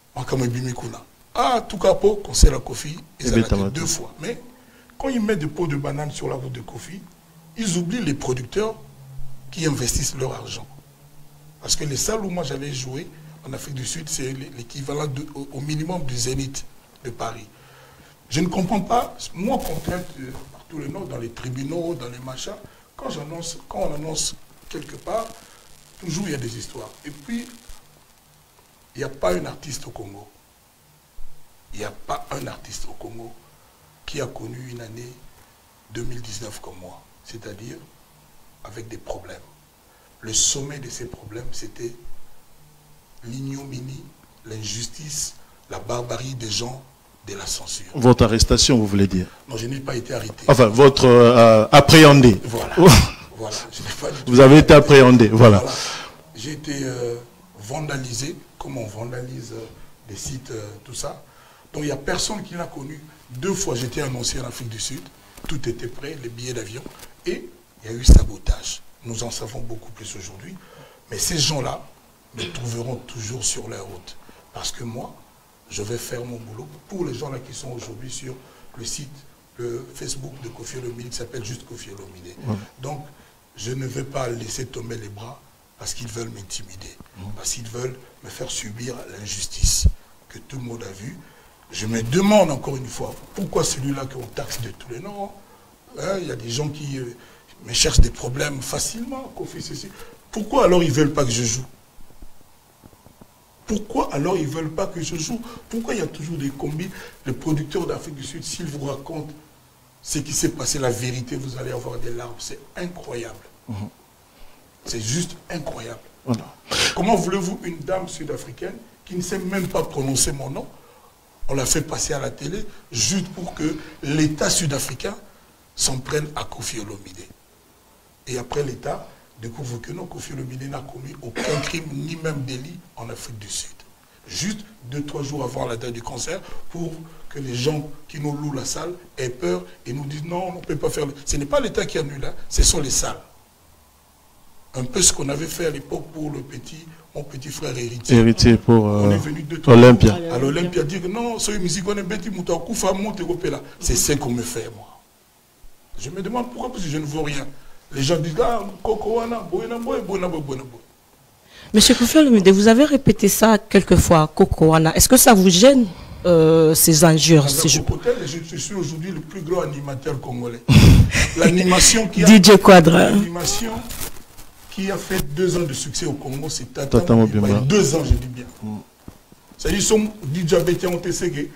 Ah, tout capot, concert à Kofi, ils ont deux fois. Mais quand ils mettent des pots de banane sur la route de Kofi, ils oublient les producteurs qui investissent leur argent. Parce que les salles où moi j'avais joué en Afrique du Sud, c'est l'équivalent au minimum du Zénith de Paris. Je ne comprends pas, moi, contrainte par tous les noms, dans les tribunaux, dans les machins, quand j'annonce, quand on annonce quelque part, toujours il y a des histoires. Et puis, il n'y a pas un artiste au Congo. Il n'y a pas un artiste au Congo qui a connu une année deux mille dix-neuf comme moi. C'est-à-dire avec des problèmes. Le sommet de ces problèmes, c'était l'ignominie, l'injustice, la barbarie des gens, de la censure. Votre arrestation, vous voulez dire? Non, je n'ai pas été arrêté. Enfin, votre euh, appréhendé. Voilà. Voilà. Je n'ai pas du tout vous avez été appréhendé, voilà. voilà. J'ai été euh, vandalisé, comme on vandalise euh, des sites, euh, tout ça. Donc il n'y a personne qui l'a connu. Deux fois, j'étais annoncé en Afrique du Sud. Tout était prêt, les billets d'avion. Et il y a eu sabotage. Nous en savons beaucoup plus aujourd'hui. Mais ces gens-là me trouveront toujours sur la route. Parce que moi, je vais faire mon boulot pour les gens là qui sont aujourd'hui sur le site, le Facebook de Koffi Olomide qui s'appelle juste Koffi Olomide. Ouais. Donc, je ne vais pas laisser tomber les bras parce qu'ils veulent m'intimider, mmh. parce qu'ils veulent me faire subir l'injustice que tout le monde a vue. Je me demande encore une fois, pourquoi celui-là qu'on taxe de tous les noms? Hein, il y a des gens qui euh, me cherchent des problèmes facilement, Koffi, ceci. Pourquoi alors ils ne veulent pas que je joue? Pourquoi alors ils ne veulent pas que je joue? Pourquoi il y a toujours des combis? Les producteurs d'Afrique du Sud, s'ils vous racontent ce qui s'est passé, la vérité, vous allez avoir des larmes. C'est incroyable. Mmh. C'est juste incroyable. Voilà. Comment voulez-vous une dame sud-africaine qui ne sait même pas prononcer mon nom? On l'a fait passer à la télé juste pour que l'État sud-africain s'en prenne à Koffi Olomide. Et après l'État découvre que non, Koffi Olomide n'a commis aucun crime, ni même délit en Afrique du Sud. Juste deux, trois jours avant la date du concert, pour que les gens qui nous louent la salle aient peur et nous disent non, on ne peut pas faire... Ce n'est pas l'État qui annule, hein, ce sont les salles. Un peu ce qu'on avait fait à l'époque pour le petit, mon petit frère héritier. Héritier pour euh, on est venu de Olympia. À l'Olympia, dire que non, ce musique, on est bêti, c'est ce qu'on me fait, moi. Je me demande pourquoi, parce que je ne vois rien. Les gens disent, ah, Kokowana, Boyana Boy, Boyana Boy, Boyana Boy. Monsieur Koffi Olomide, vous avez répété ça quelquefois, Kokowana. Est-ce que ça vous gêne, euh, ces injures si je... je suis aujourd'hui le plus grand animateur congolais. L'animation qui a... D J Quadra. L'animation qui a fait deux ans de succès au Congo, c'est Tata, Tata Mobimba. Deux ans, je dis bien. Mm. C'est-à-dire, son D J Bétia Ontesege.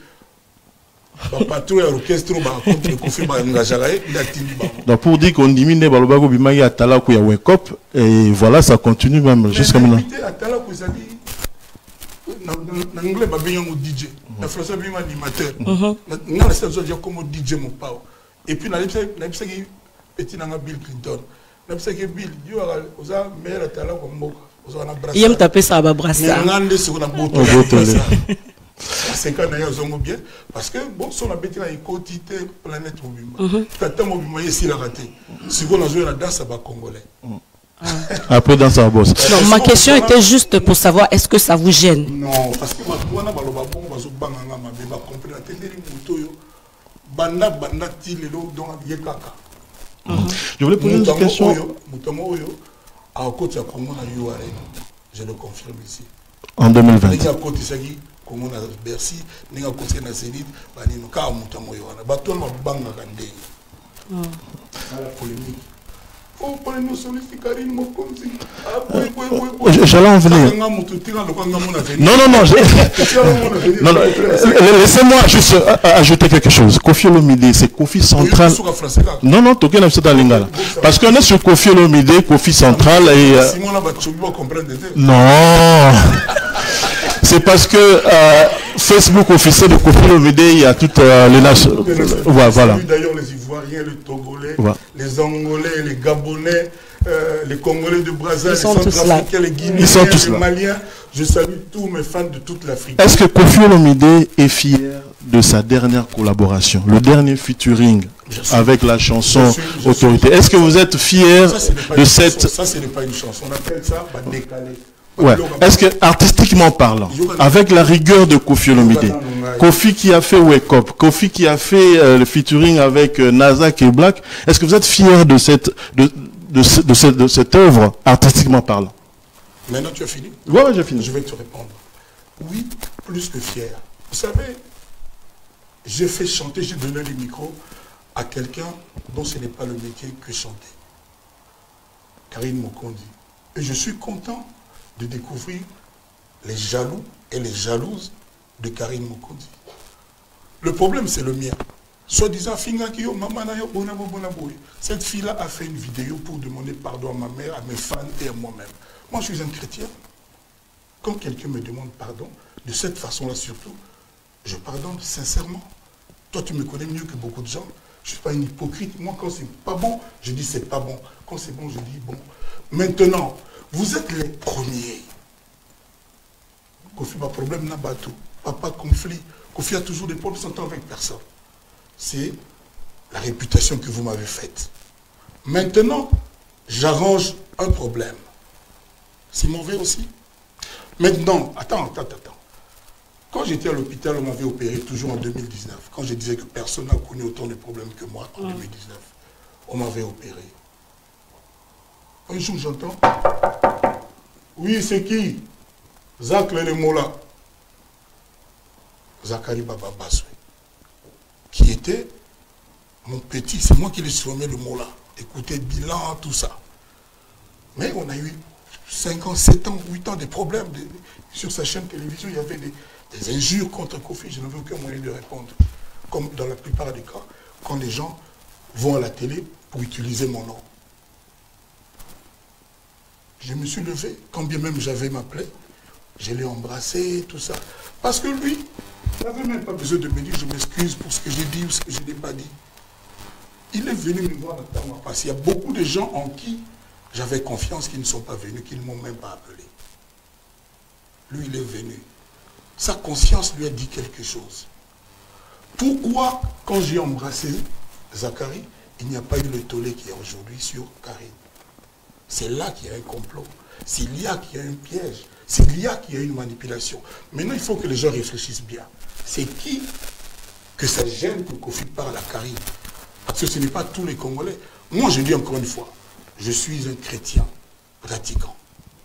Donc pour dire qu'on diminue Balobago Bimagi à Talakou ya Wake Up et voilà ça continue même jusqu'à maintenant. En anglais babiyongo D J, en français bima animateur. Na la saison dia comme D J mon pao. Et puis na lipsa na lipsa ki petit nanga Bill Clinton. Na lipsa ki Bill dio ala oza meilleur atala ko mboka. Oza na brassa. Yem taper ça ba brassa. Ngande sur na boto. C'est quand d'ailleurs ils ont bien parce que bon son habité là il quotité planète Mobimba. Tata Mobimba ici la raté. Si on a joué la danse à bas congolais. Après dans sa bosse. Non, ma question était juste pour savoir est-ce que ça vous gêne? Non, parce que ma toana baloba bon bazo banganga ma beba comprendre tendeli mutoyo banda banda tilelo donc yekaka. Je voulais poser une question. Mutomo oyo à côté de Congo na U R N. Je le confirme ici. En deux mille vingt. Comme on a Bercy, nous avons conseillé la Zénith, nous avons fait un moyen. Nous avons fait un moyen. La polémique. Oh, polémique sur les Karine, mon comme si. J'allais en venir. Non, non, non. Non, non. Laissez-moi juste ajouter quelque chose. Koffi Olomide, c'est Koffi Central. Non, non, tu es dans Lingala. Parce qu'on est sur Koffi Olomide, Koffi Central et. Non. C'est parce que euh, Facebook officiel de Koffi Olomide, il y a toutes euh, les nations. Ouais, voilà. D'ailleurs, les Ivoiriens, les Togolais, ouais. Les Angolais, les Gabonais, euh, les Congolais de Brazzaville, les Centrafricains, les Guinéens, les Maliens. Je salue tous mes fans de toute l'Afrique. Est-ce que Koffi Olomide est fier de sa dernière collaboration, le dernier featuring avec la chanson je suis, je Autorité? Est-ce que vous êtes fier ça, de cette... Ça, ce n'est pas une chanson. On appelle ça bah, décalé. Ouais. Est-ce que, artistiquement parlant, avec la rigueur de Koffi Olomide, Koffi qui a fait Wake Up, Koffi qui a fait euh, le featuring avec euh, Nazak et Black, est-ce que vous êtes fier de cette, de, de, ce, de, ce, de cette œuvre, artistiquement parlant? Maintenant, tu as fini? Oui, ouais, j'ai fini. Je vais te répondre. Oui, plus que fier. Vous savez, j'ai fait chanter, j'ai donné les micros à quelqu'un dont ce n'est pas le métier que chanter. Karine Mokondi. Et je suis content de découvrir les jaloux et les jalouses de Karine Mokondi. Le problème, c'est le mien. Soi-disant, cette fille-là a fait une vidéo pour demander pardon à ma mère, à mes fans et à moi-même. Moi, je suis un chrétien. Quand quelqu'un me demande pardon, de cette façon-là surtout, je pardonne sincèrement. Toi, tu me connais mieux que beaucoup de gens. Je ne suis pas un hypocrite. Moi, quand c'est pas bon, je dis c'est pas bon. Quand c'est bon, je dis bon. Maintenant, vous êtes les premiers. Koffi, pas problème, n'a pas tout. Pas conflit. Koffi a toujours des problèmes, s'entend avec personne. C'est la réputation que vous m'avez faite. Maintenant, j'arrange un problème. C'est mauvais aussi. Maintenant, attends, attends, attends. Quand j'étais à l'hôpital, on m'avait opéré toujours en deux mille dix-neuf. Quand je disais que personne n'a connu autant de problèmes que moi en deux mille dix-neuf, on m'avait opéré. Un jour, j'entends. Oui, c'est qui? Zach Lemola. Zachary Baba Baswe. Qui était mon petit. C'est moi qui l'ai surnommé le Mola. Écoutez, bilan, tout ça. Mais on a eu cinq ans, sept ans, huit ans de problèmes. De, sur sa chaîne télévision, il y avait des, des injures contre Koffi. Je n'avais aucun moyen de répondre. Comme dans la plupart des cas, quand les gens vont à la télé pour utiliser mon nom. Je me suis levé, quand bien même j'avais ma plaie, je l'ai embrassé, tout ça. Parce que lui, il n'avait même pas besoin de me dire je m'excuse pour ce que j'ai dit ou ce que je n'ai pas dit. Il est venu me voir dans ma passe. Il y a beaucoup de gens en qui j'avais confiance qui ne sont pas venus, qui ne m'ont même pas appelé. Lui, il est venu. Sa conscience lui a dit quelque chose. Pourquoi, quand j'ai embrassé Zachary, il n'y a pas eu le tollé qu'il y a aujourd'hui sur Karine? C'est là qu'il y a un complot. C'est là qu'il y a un piège. C'est là qu'il y a une manipulation. Maintenant, il faut que les gens réfléchissent bien. C'est qui que ça gêne que Koffi parle à Karine? Parce que ce n'est pas tous les Congolais. Moi, je dis encore une fois, je suis un chrétien pratiquant.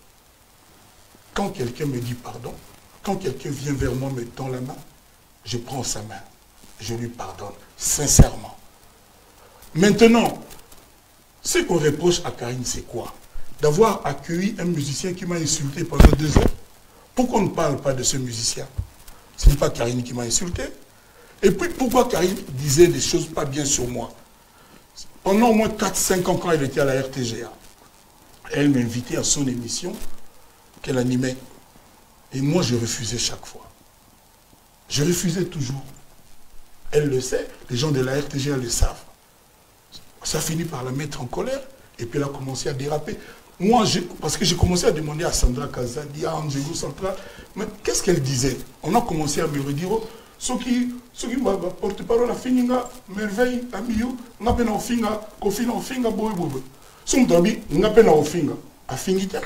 Quand quelqu'un me dit pardon, quand quelqu'un vient vers moi, me tend la main, je prends sa main. Je lui pardonne, sincèrement. Maintenant, ce qu'on reproche à Karine, c'est quoi? D'avoir accueilli un musicien qui m'a insulté pendant deux ans. Pourquoi on ne parle pas de ce musicien? Ce n'est pas Karine qui m'a insulté. Et puis pourquoi Karine disait des choses pas bien sur moi? Pendant au moins quatre cinq ans, quand elle était à la R T G A, elle m'invitait à son émission qu'elle animait. Et moi, je refusais chaque fois. Je refusais toujours. Elle le sait, les gens de la R T G A le savent. Ça finit par la mettre en colère, et puis elle a commencé à déraper. Moi, parce que j'ai commencé à demander à Sandra Kazadi, à Angelo Central, mais qu'est-ce qu'elle disait? On a commencé à me redire, oh, ceux qui, ceux qui porte-parole à Fininga, merveille, amiyo, n'a pas na finga, Koffi na finga, boy boy. Son drabi, n'a pas na finga, à Fingita.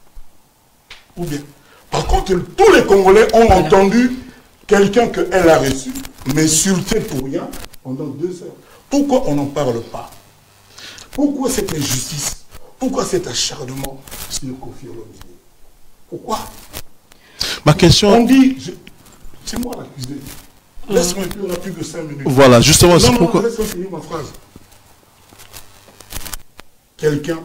Ou bien. Par contre, tous les Congolais ont entendu quelqu'un qu'elle a reçu, m'insulter pour rien pendant deux heures. Pourquoi on n'en parle pas? Pourquoi cette injustice? Pourquoi cet acharnement sur Koffi Olomide? Pourquoi? Ma question... On dit... Je... C'est moi l'accusé. Laisse-moi un peu, on n'a plus que cinq minutes. Voilà, justement, c'est non, pourquoi... Non, laisse-moi finir ma phrase. Quelqu'un...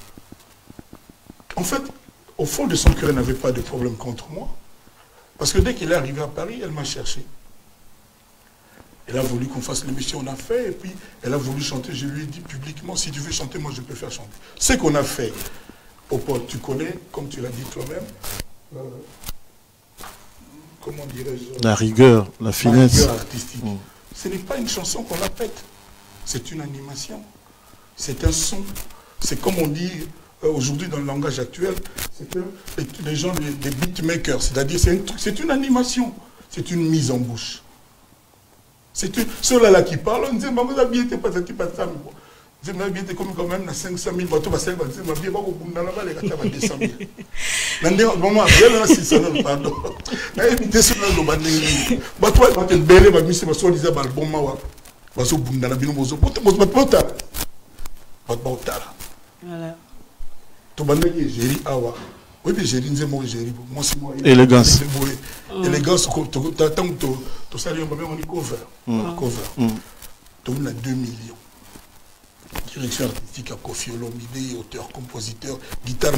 En fait, au fond de son cœur, elle n'avait pas de problème contre moi. Parce que dès qu'elle est arrivée à Paris, elle m'a cherché. Elle a voulu qu'on fasse l'émission, on a fait, et puis elle a voulu chanter. Je lui ai dit publiquement, si tu veux chanter, moi je peux faire chanter. Ce qu'on a fait, Popo, tu connais, comme tu l'as dit toi-même, euh, comment dirais-je? La rigueur, la finesse. La rigueur artistique. Mmh. Ce n'est pas une chanson qu'on la pète, c'est une animation, c'est un son. C'est comme on dit euh, aujourd'hui dans le langage actuel, c'est que les, les gens, les, les beatmakers, c'est-à-dire c'est une, une animation, c'est une mise en bouche. C'est ceux-là là qui parlent, on dit, maman, ça bien, pas ça, pas ça. Je me dis comme quand même na cinq cent mille bateaux parce que je me dis pas au bout de la balle et quatre deux cent mille. Nandé moment bien là six cent pardon. Na éviter sur le bandé. Bateau va te belé va mise sur les abal bon mawa. Bateau bout de la bino bozo. Bateau bateau bateau. Bateau tala. Voilà. To bandé qui géri awa. Oui mais géri nzemo géri. Moi c'est moi. Élégance. Élégance tant que to salut on va on y cover. Cover. To on a deux millions. Direction artistique à Kofi Olomide, auteur, compositeur, guitare,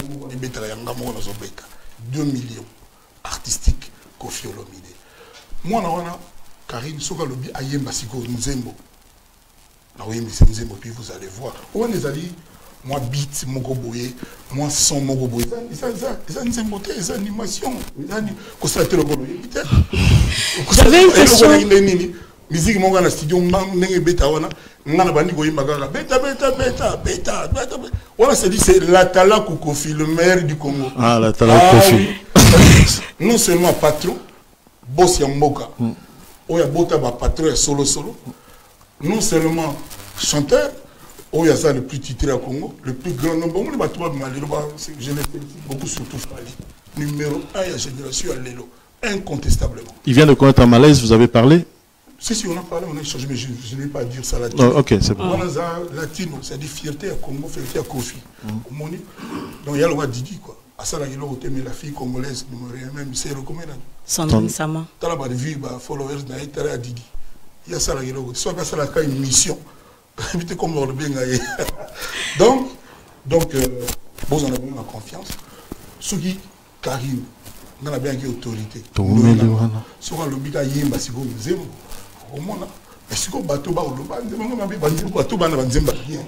deux millions artistique Kofi Olomide. Moi, je Karine, ce que je Ayemba Siko Nzembo. Puis vous allez voir. On est allé, moi, beat, Mogo Boye, moi, son Mogo Boye. C'est Nzembo, c'est animation. J'avais une question. Musique mon gars na studio ndenge beta wana ngana bandi ko yimba kaka beta beta beta beta beta voilà c'est dit c'est la Tala Kofi le maire du Congo. Ah la Tala Kofi. Non seulement patron boss ya mboka oya bota ba patron ya solo solo non seulement chanteur oya ça le plus titré à Congo le plus grand nombre on va tout malheureux je l'ai beaucoup surtout Fali numéro un ya génération à Lelo incontestablement. Il vient de connaître un malaise, vous avez parlé? Si, si, on a parlé, on a échangé, mais je ne vais pas dire ça là-dessus. Oh, ok, c'est bon. On a latino, c'est-à-dire fierté à Congo, fierté à Kofi. Mm. Donc il y a le roi Didi, quoi. À ça, il y a le mais la fille congolaise, même, c'est recommandé. Sandrine Sama. Tu as la vie, followers, tu as Didi. Il y a ça, il y a le soit que ça, il y a une mission. Comme on le bien. Donc, donc, bon, on a bien la confiance. Ceux qui, Karim, on a bien une autorité. Sur le bida yemba, c'est comme nous aimons. Est-ce que bateau ba oloba bateau ba na banzemba bien.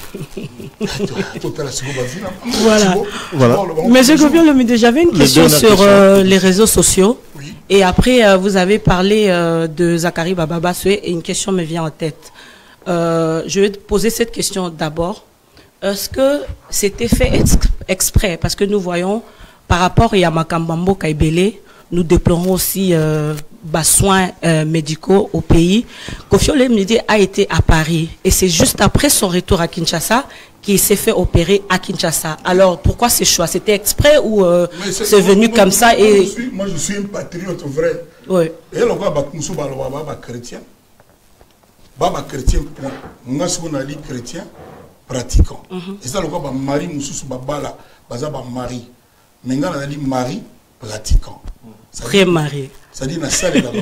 Voilà. Voilà. Monsieur Kofi Olomide, j'avais une question sur euh, les réseaux sociaux. Oui. Et après, euh, vous avez parlé euh, de Zachary Baba Soué et une question me vient en tête. Euh, je vais te poser cette question d'abord. Est-ce que c'était fait ex exprès? Parce que nous voyons, par rapport à Makambambo Kaibele, nous déplorons aussi euh, bas soins euh, médicaux au pays. Kofi Olomide a été à Paris et c'est juste après son retour à Kinshasa qu'il s'est fait opérer à Kinshasa. Alors pourquoi ce choix? C'était exprès ou euh, c'est venu moi, comme moi, ça moi, et... je suis, moi je suis un patriote vrai. Oui. Et là, on va chrétien. Baba chrétien, moi je suis chrétien pratiquant. Et ça, on va mari, moussous, babala, baza mari. Maintenant, on a dit mari pratiquant. Très marié. Ça dit, on a ça là-bas.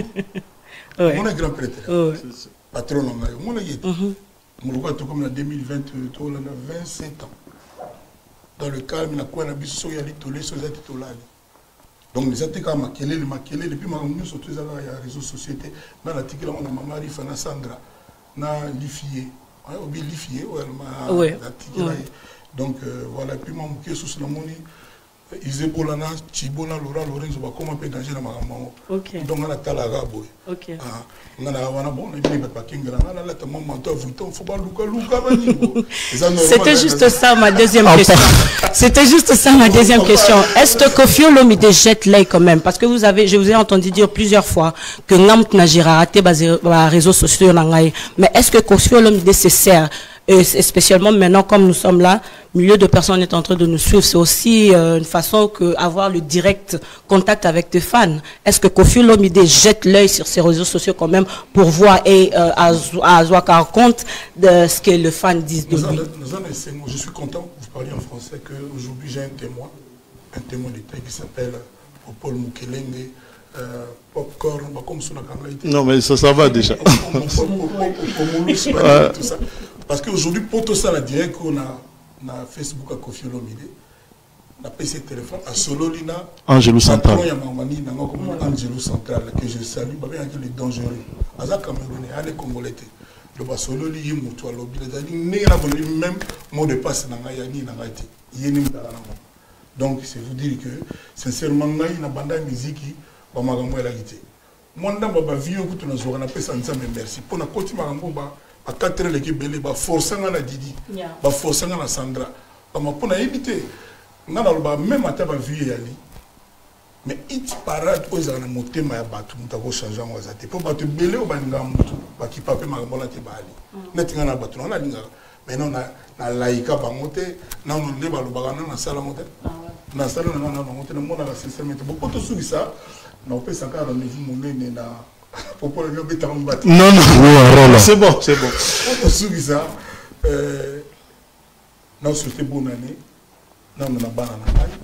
Mon grand prêtre. Patron, on a dit. Mon roi, tout comme en deux mille vingt, on a vingt-sept ans. Dans le calme, on a quoi, on a bis, il y a les tolés, sur les tolés. Donc, les attaques à Makele, les Makele, depuis ma réunion sur tous les réseaux sociaux, dans l'article, on a ma mari, Fana Sandra, na Lifié. Oui, Lifié, oui. Donc, voilà, puis mon qui est sous la monnaie. Ils épaulent là, Chibola, Laura, Lorenzo, comment on peut danger dans ma maman. Donc on a talaga boy. Ok. On a on a bon, on a pas kinga, on a là ta maman toi vuitton, faut pas luka luka C'était juste ça ma deuxième question. C'était juste ça ma deuxième question. Est-ce que Kofi Olomide jette l'œil quand même parce que vous avez je vous ai entendu dire plusieurs fois que Ngamt Najira raté basé sur les réseaux sociaux nangai. Mais est-ce que Kofi Olomide se sert et spécialement maintenant, comme nous sommes là, milieu de personnes est en train de nous suivre, c'est aussi euh, une façon que avoir le direct contact avec tes fans. Est-ce que Kofi Olomide jette l'œil sur ces réseaux sociaux quand même pour voir et euh, à avoir compte de ce que les fans disent de nous lui? En, nous en, je suis content, vous parlez en français, qu'aujourd'hui j'ai un témoin, un témoin d'État qui s'appelle Paul Mukelenge. Euh, popcorn, comme sur la non mais ça, ça va déjà. Parce qu'aujourd'hui, pour tout ça, la direct qu'on a, on a Facebook à Kofi Olomide, on a P C téléphone, à Sololina, Angelo Central. Angelo Central, que je salue, il est dangereux. Aza Camerounais, il est Congolais. Le Basololi, il est moutou à l'objet, il a même mot de passe dans la Yani, il est donc, c'est vous dire que, sincèrement, il y a une musique qui ba magambo la gité moi ndamba ba vieux que tu nous aura na pesa nzambe merci pour na koti magambo ba à quatre heures l'équipe belé ba forcer na Didi ba forcer na Sandra ba mapona éviter ngana ba même ata ba vieux yali mais it parade aux ana motema ya batu mutako changer ngo zate pour batu belé o ba ngambo ba ki pape magambo la te bali netinga na batu na linga Maintenant, na laïka bangote, na on ne va le bagana na sala mote. Na sala na na bangote na mona la sincèrement. Beaucoup de sous ça, na opé ça quand rendez-vous mon né na pour le béton battu. Non non, c'est bon, c'est bon. Beaucoup de sous ça, euh, na souhaité bonne année, na na bana na ngai.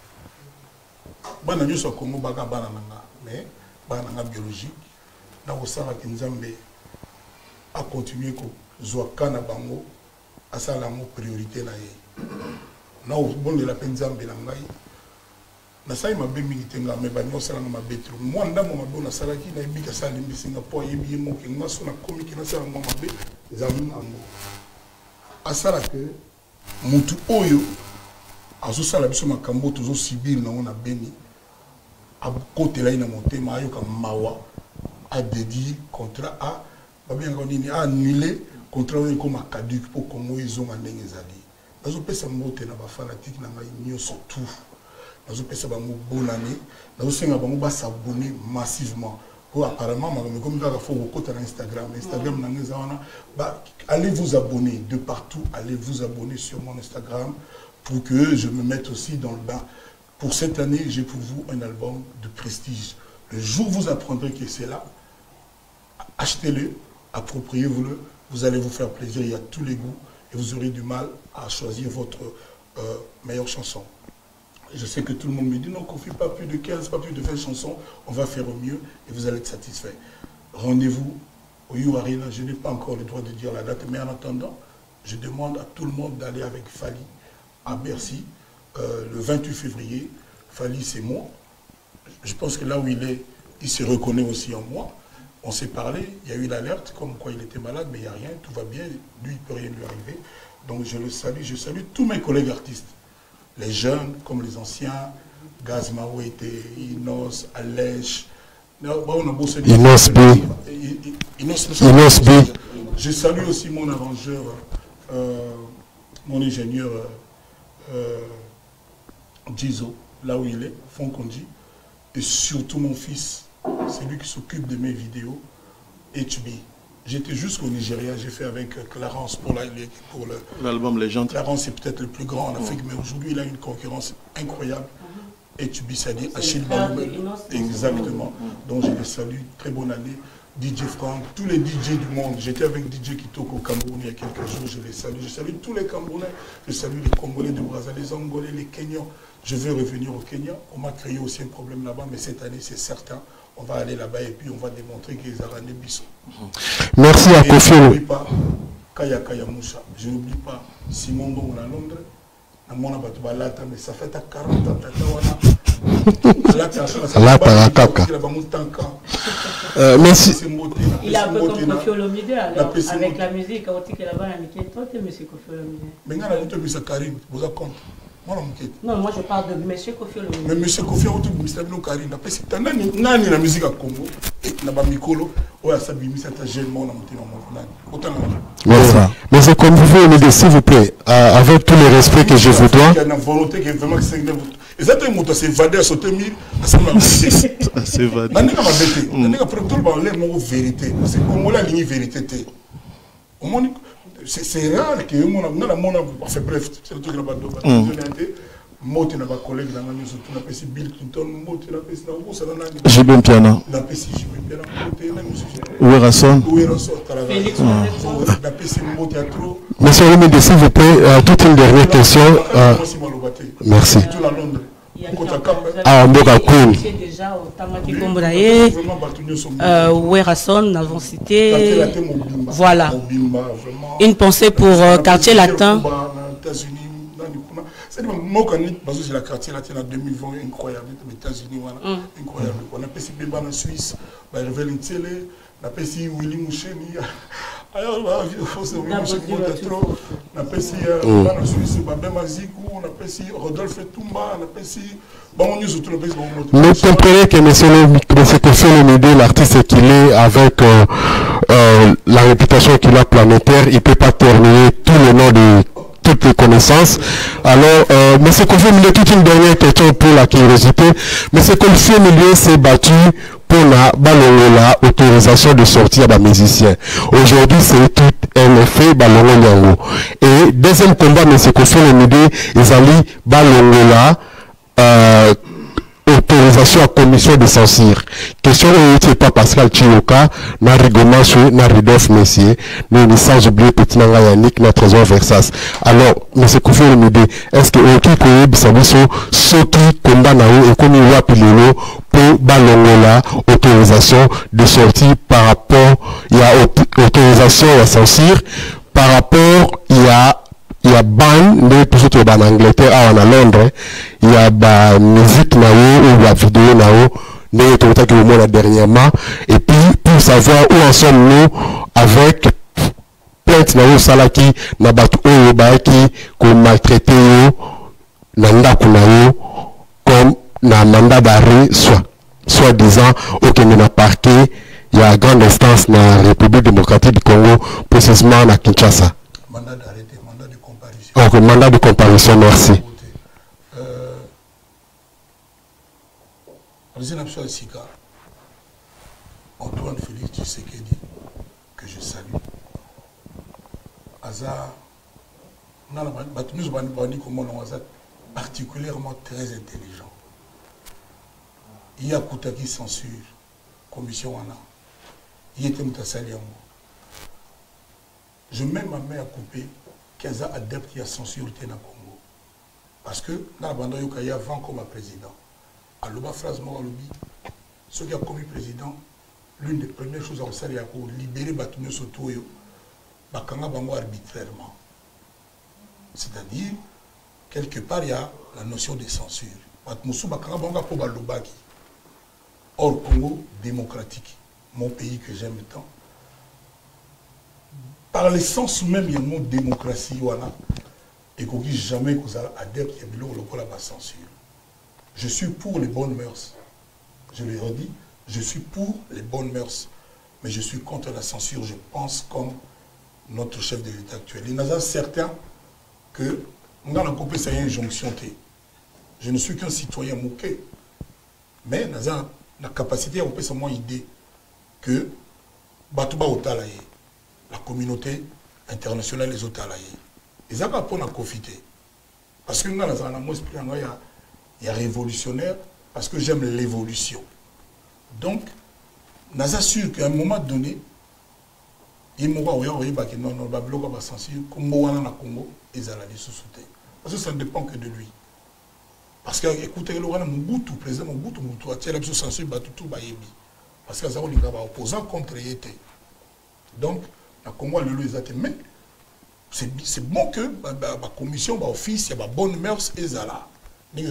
Bana nyuso Congo baka bana na mais bana na biologique, na osala kinzambe a continuer ko zoaka na bango. À ça la priorité na ye na bon de la penzambe na ngai na sai mabe mingi nga me ba no sala na mabetru mo ndamo mabe na sala ki na ibika sala mbi Singapore yebi mo ki ngaso na komiki na sala mo mabe zamu ngo asala que mutu oyo azo sala biso makambo tozo civil na ona beni a côté la ina motema ayo ka mawa a dédié contrat a ba bien nini a annulé contrat comme un caduc pour comment ils ont amené les alliés. Nous avons fait monter na ba fanatique na ngai nyo surtout. Nous avons fait ça ba mo bonne année. Nous avons fait s'abonner massivement. Pour apparemment comme ça faut côté na Instagram, Instagram na ngai zawana ba allez vous abonner de partout, allez vous abonner sur mon Instagram pour que je me mette aussi dans le bain. Pour cette année, j'ai pour vous un album de prestige. Le jour où vous apprendrez que c'est là, achetez-le, appropriez-vous-le. Vous allez vous faire plaisir, il y a tous les goûts et vous aurez du mal à choisir votre euh, meilleure chanson. Je sais que tout le monde me dit non, qu'on ne fait pas plus de quinze, pas plus de vingt chansons, on va faire au mieux et vous allez être satisfait. Rendez-vous au You Arena, je n'ai pas encore le droit de dire la date, mais en attendant, je demande à tout le monde d'aller avec Fally à Bercy euh, le vingt-huit février. Fally, c'est moi. Je pense que là où il est, il se reconnaît aussi en moi. On s'est parlé, il y a eu l'alerte comme quoi il était malade, mais il n'y a rien, tout va bien, lui, il ne peut rien lui arriver. Donc je le salue, je salue tous mes collègues artistes, les jeunes comme les anciens, Gaz Mawete, Inos, Alèche, Inos B. Inos B. Je salue aussi mon arrangeur, euh, mon ingénieur euh, Gizo, là où il est, Fonkondi, et surtout mon fils. C'est lui qui s'occupe de mes vidéos, H B. J'étais jusqu'au Nigeria, j'ai fait avec Clarence pour l'album Légende. Clarence est peut-être le plus grand en Afrique, mais aujourd'hui il a une concurrence incroyable. H B, c'est-à-dire Achille Baloumel. Exactement. Donc je les salue, très bonne année. D J Frank, tous les D J du monde. J'étais avec D J Kitoko au Cameroun il y a quelques jours, je les salue. Je salue tous les Camerounais, je salue les Congolais de Brazza, les Angolais, les Kenyans. Je vais revenir au Kenya. On m'a créé aussi un problème là-bas, mais cette année c'est certain. On va aller là-bas et puis on va démontrer qu'ils ont ramené Bissot. Merci à Kofi. Je n'oublie pas Kaya Kaya Moussa. Je n'oublie pas Simon Bongo à Londres. Mais ça fait quarante ans. Merci. Il a un peu comme Kofi Olomide alors, avec la musique chaotique là-bas, il y a toi, tu es M. Kofi Olomide. Mais il y a un Karim, vous avez compte. Non, moi je parle de M. Kofi Olomide. Mais M. Kofi Olomide, Karim, nani la musique à Congo, na ba mikolo, oya sabi mi c'est jeune monde Merci. Mais c'est comme vous voulez, s'il vous plaît, avec tous les respects que je vous dois. Il y a une volonté qui est vraiment et ça c'est évadé à sauter mille, c'est évadé. Nani ka mabete, nani ka prendre ba le mo vérité, c'est comme la ligne vérité. Au moins c'est rare que mon na mon fait bref, c'est le truc là-bas. Moti na ba collègue na ngani surtout na pesi Bill Clinton, moti na pesi na uko sana nani. J'ai bien piano. Na pesi j'ai bien piano côté na musique. Où est Rasson? Où est Rasson? Félix. Na pesi moti à trop. Monsieur Olomide, s'il vous plaît, euh, toute une dernière question. Euh, merci. Ah, Mboka Queen. Déjà au Tamaki Kombraye, euh, Werrason, nous avons cité. Voilà. Une pensée pour euh, quartier latin. C'est la quartier latin en deux mille vingt, incroyable. Les États-Unis, voilà, incroyable. On a passé Béba en Suisse, on a révélé une télé, on a passé Willy Moucheni. Alors, on a passé en Suisse, Babema Zikou, on a passé Rodolphe Toumba, on a passé. Vous comprenez que M. Kofi Olomide, l'artiste qu'il est, avec euh, euh, la réputation qu'il a planétaire, il ne peut pas terminer tout le nom de toutes les connaissances. Alors, euh, M. Kofi Olomide, toute une dernière question pour la curiosité. M. Kofi Olomide s'est battu pour la, la autorisation de sortir à musicien. Aujourd'hui, c'est toute M F balongo nyango. Et deuxième combat, M. Kofi Olomide, ils allaient balongo là, euh, autorisation à commission de censure. Question où il pas Pascal Chioka, na Rigomacho, na Ridolf Messier, mais sans oublier Petit Nanga Yannick, na Trésor Versas. Alors, M. Kofi Olomide, est-ce que Oki Koye Bisabiso, Soki combat nao, et comme il voit Pilolo, pour balongola, autorisation de sortie par rapport, il y a autorisation à censure, par rapport, il y a il y a ban de tout ce en Angleterre à Londres, il y a ba musique nao ou la vidéo nao ne tout ça que le monde dernièrement, et puis pour savoir où en sommes-nous avec plainte nao salaki na batu oyo ba qui comme maltraité yo na ndaku nao comme na mandat d'arrêt soit soit disant aucun na parquet il y a grande instance na République démocratique du Congo précisément na Kinshasa. Mandat d'arrêt, mandat de comparution. Donc, mandat de comparution, merci. Euh, président Sika, Antoine Félix Tshisekedi, que je salue. Aza, particulièrement très intelligent. Il y a Koutaki censure, commission Wana. Il était Moutasali. Je mets ma main à couper quinze adeptes qui a censuré dans le Congo. Parce que dans la bande il y a vingt comme président. À l'Oba phrase Moralobi, ceux qui ont commis président, l'une des premières choses à faire, c'est libérer Batumio Sotoyo, Bakanga Bango arbitrairement. C'est-à-dire, quelque part, il y a la notion de censure. Batmusu Bakanga Bango pour Balobaki. Or, Congo démocratique, mon pays que j'aime tant. Par l'essence même, il y a un mot démocratie, et qu'on ne dit jamais que vous avez adepte, il y a la censure. Je suis pour les bonnes mœurs. Je le redis, je suis pour les bonnes mœurs, mais je suis contre la censure, je pense comme notre chef de l'État actuel. Il y en a certains que, dans la compagnie, ça y a une injonction. Je ne suis qu'un citoyen moqué, mais il y a la capacité, on peut seulement idée que Batouba Otalaye, la communauté internationale les autres alaïs. Ils ont pas profiter. Parce que nous, dans un esprit, il y a révolutionnaire, parce que j'aime l'évolution. Donc, nous assurons qu'à un moment donné, il y a un non, non, Babylone va censure, comme on a Congo, ils allaient sous soutenir. Parce que ça ne dépend que de lui. Parce que, écoutez, le roi Mobutu, président Mobutu, Mobutu, a tiré la censure, tout Bayebi. Parce que ça va opposant contre l'été. Donc, la Congo, mais c'est bon que la commission, l'office, il y a de bonnes mœurs et ça. Les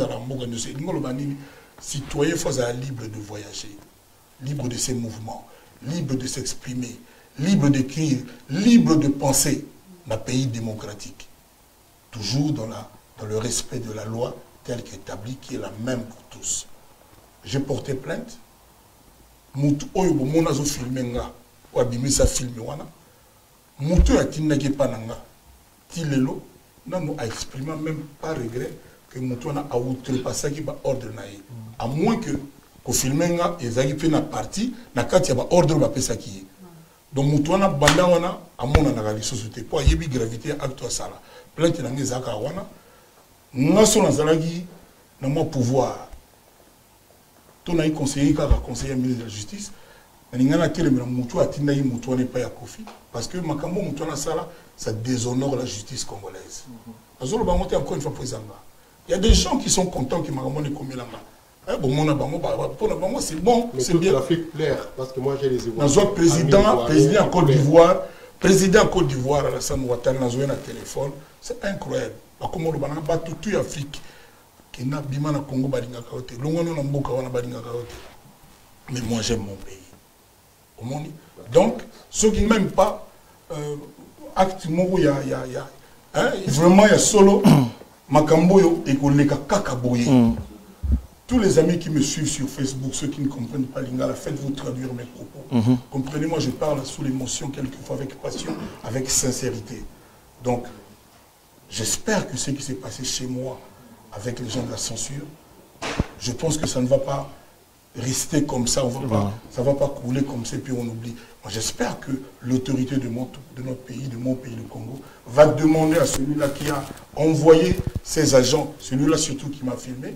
citoyens sont libres de voyager, libres de ses mouvements, libres de s'exprimer, libres d'écrire, libres de penser dans un pays démocratique. Toujours dans, la, dans le respect de la loi telle qu'établie, qui est la même pour tous. J'ai porté plainte. Moutou oyo bomonazo filmenga, ou abimisa filme wana. Moutou a tinagi pananga. Tilelo, non a exprimé même pas regret que Moutou a outrepassé qui va ordre naïe. À moins que ko filmenga ezaki fait na partie na kati ba ordre ba pesa ki. Donc Moutou na banda wana amona na gali société pour yebi gravité acte sala. Plainte na ngezaka wana. Ngaso na zalagi na mo pouvoir. On a conseillé qu'à conseiller ministre de la Justice, on a tiré le moutou à Tinaï moutou n'est pas à Kofi parce que Makambo moutou na sala ça déshonore la justice congolaise. Parce que le bangote encore une fois président. Il y a des gens qui sont contents que Makambo ne commet là-bas. Bon mon bango pour la bango c'est bon, c'est bien. L'Afrique plaire parce que moi j'ai les évoqués. Dans président, président en Côte d'Ivoire, président en Côte d'Ivoire Alassane Ouattara dans un téléphone, c'est incroyable. Comme le bango bat toute l'Afrique. Na bima na Congo balinga kaote longono na mboka wana balinga kaote mais moi j'aime mon pays au monde donc ceux qui n'aiment pas euh, acte moko ya ya ya hein vraiment ya solo makambo yo ekoleka kaka boye tous les amis qui me suivent sur Facebook ceux qui ne comprennent pas lingala faites-vous traduire mes propos mm-hmm. Comprenez-moi je parle sous l'émotion quelquefois avec passion avec sincérité donc j'espère que ce qui s'est passé chez moi avec les gens de la censure, je pense que ça ne va pas rester comme ça, on va voilà. pas, ça ne va pas couler comme ça, puis on oublie. J'espère que l'autorité de, de notre pays, de mon pays, le Congo, va demander à celui-là qui a envoyé ses agents, celui-là surtout qui m'a filmé,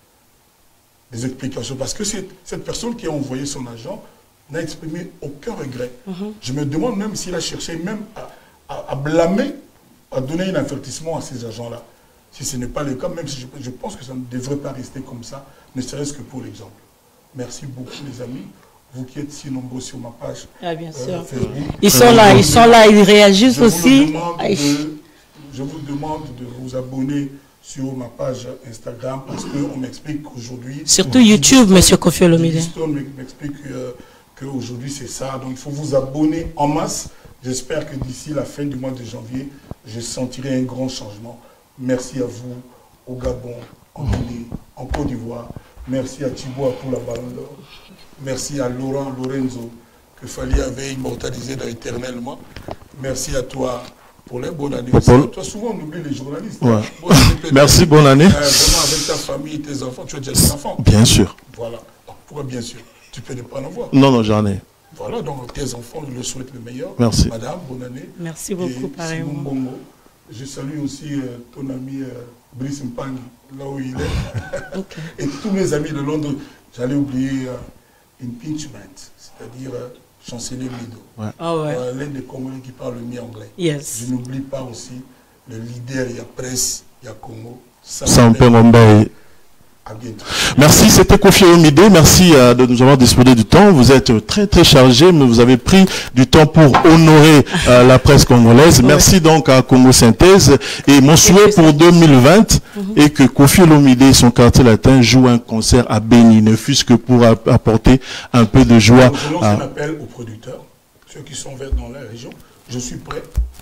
des explications. Parce que cette personne qui a envoyé son agent n'a exprimé aucun regret. Mm-hmm. Je me demande même s'il a cherché même à, à, à blâmer, à donner un avertissement à ces agents-là. Si ce n'est pas le cas, même si je, je pense que ça ne devrait pas rester comme ça, ne serait-ce que pour l'exemple. Merci beaucoup les amis. Vous qui êtes si nombreux sur ma page. Ah, bien sûr. Euh, Facebook. Ils sont là, ils sont là, ils réagissent je aussi. Vous de, je vous demande de vous abonner sur ma page Instagram parce qu'on m'explique qu'aujourd'hui... Surtout YouTube, M. Kofi Olomide. On m'explique qu'aujourd'hui c'est ça. Donc il faut vous abonner en masse. J'espère que d'ici la fin du mois de janvier, je sentirai un grand changement. Merci à vous, au Gabon, en Guinée, en Côte d'Ivoire. Merci à Thibaut pour la Ballon d'Or. Merci à Laurent Lorenzo, que Fali avait immortalisé éternellement. Merci à toi pour les bonnes années. Toi, souvent, on oublie les journalistes. Ouais. Bon, merci, bonne année. Euh, vraiment, avec ta famille, tes enfants, tu as déjà des enfants. Bien sûr. Voilà. Donc, pourquoi bien sûr? Tu peux ne pas en avoir. Non, non, j'en ai. Voilà, donc tes enfants, je leur souhaite le meilleur. Merci. Madame, bonne année. Merci beaucoup, pareillement. Bongo. Je salue aussi euh, ton ami euh, Brice Mpang, là où il est. Okay. Et tous mes amis de Londres. J'allais oublier euh, impeachment, c'est-à-dire euh, chancelier Mido. Ouais. Oh ouais. euh, L'un des Congolais qui parle le mieux anglais. Yes. Je n'oublie pas aussi le leader, il y a presse, il y a Congo. Sampé Ngombe. À bientôt. Merci, c'était Kofi Olomide. Merci euh, de nous avoir disposé du temps. Vous êtes très très chargé, mais vous avez pris du temps pour honorer euh, la presse congolaise. Ouais. Merci donc à Congo Synthèse. Et mon souhait pour deux mille vingt mm-hmm. est que Kofi Olomide et son quartier latin jouent un concert à Béni, ne fût-ce que pour apporter un peu de joie. Donc, je lance un appel aux producteurs, ceux qui sont verts dans la région. Je suis prêt.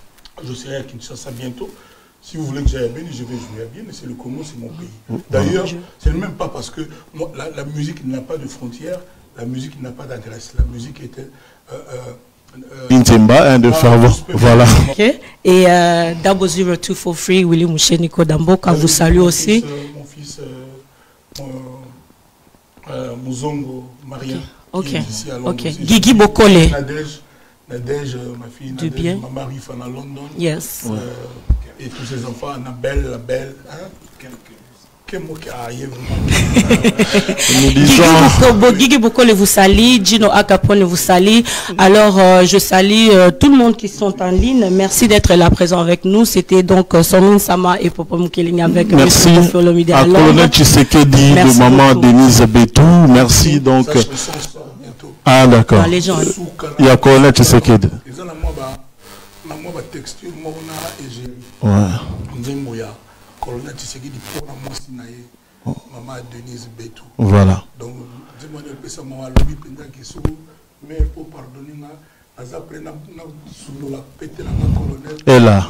Je serai à Kinshasa bientôt. Si vous voulez que j'aille à Béni, je vais jouer à Béni. C'est le Congo, c'est mon pays. D'ailleurs, ce n'est même pas parce que moi, la, la musique n'a pas de frontières, la musique n'a pas d'adresse. La musique était... Euh, euh, Intemba, un de Favo. Voilà. Okay. Et euh, Dabo zéro deux for free, Willy Moucheniko Damboka vous salue aussi. Mon fils, euh, euh, Mouzongo, Maria. Ok. Ici à Londres, ok. Guigui Bokole. Nadège, Nadège, ma fille, du Nadège, bien. ma mari, à London. Yes. Euh, et tous ces enfants, Annabelle, la belle, hein? Quel mot qui a nous disons... Guigui Bokole vous salue, Gino Akapone vous salue. Alors, euh, je salue euh, tout le monde qui sont en ligne. Merci d'être là présent avec nous. C'était donc euh, Somin Sama et Popo Mkeling avec merci M. Kofi Olomide à Colonel Tshisekedi de maman beaucoup. Denise Betou. Merci donc. Ah d'accord. Il y a Colonel Tshisekedi. Ouais. Maman Denise Betou. Voilà. Donc, et là.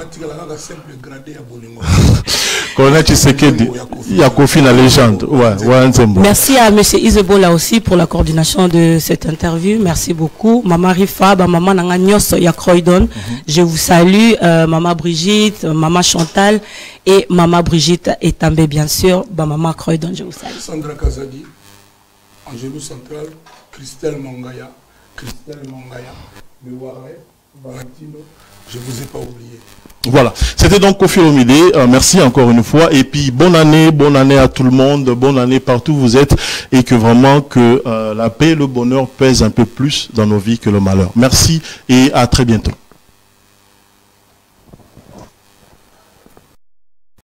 Colonel Tshisekedi, il y a Kofi la légende. Ouais, ouais, merci à M. Isebola aussi pour la coordination de cette interview. Merci beaucoup. Maman Rifa, maman Nanganyos Yakroydon. Je vous salue. Euh, maman Brigitte, maman Chantal et maman Brigitte Etambé, bien sûr. Bah, maman Croydon, je vous salue. Sandra Kazadi, Angelo Central, Christelle Mongaya, Christelle Mongaya, Meware, Valentino, je ne vous ai pas oublié. Voilà, c'était donc Kofi Olomide, euh, merci encore une fois, et puis bonne année, bonne année à tout le monde, bonne année partout où vous êtes, et que vraiment que euh, la paix et le bonheur pèsent un peu plus dans nos vies que le malheur. Merci et à très bientôt.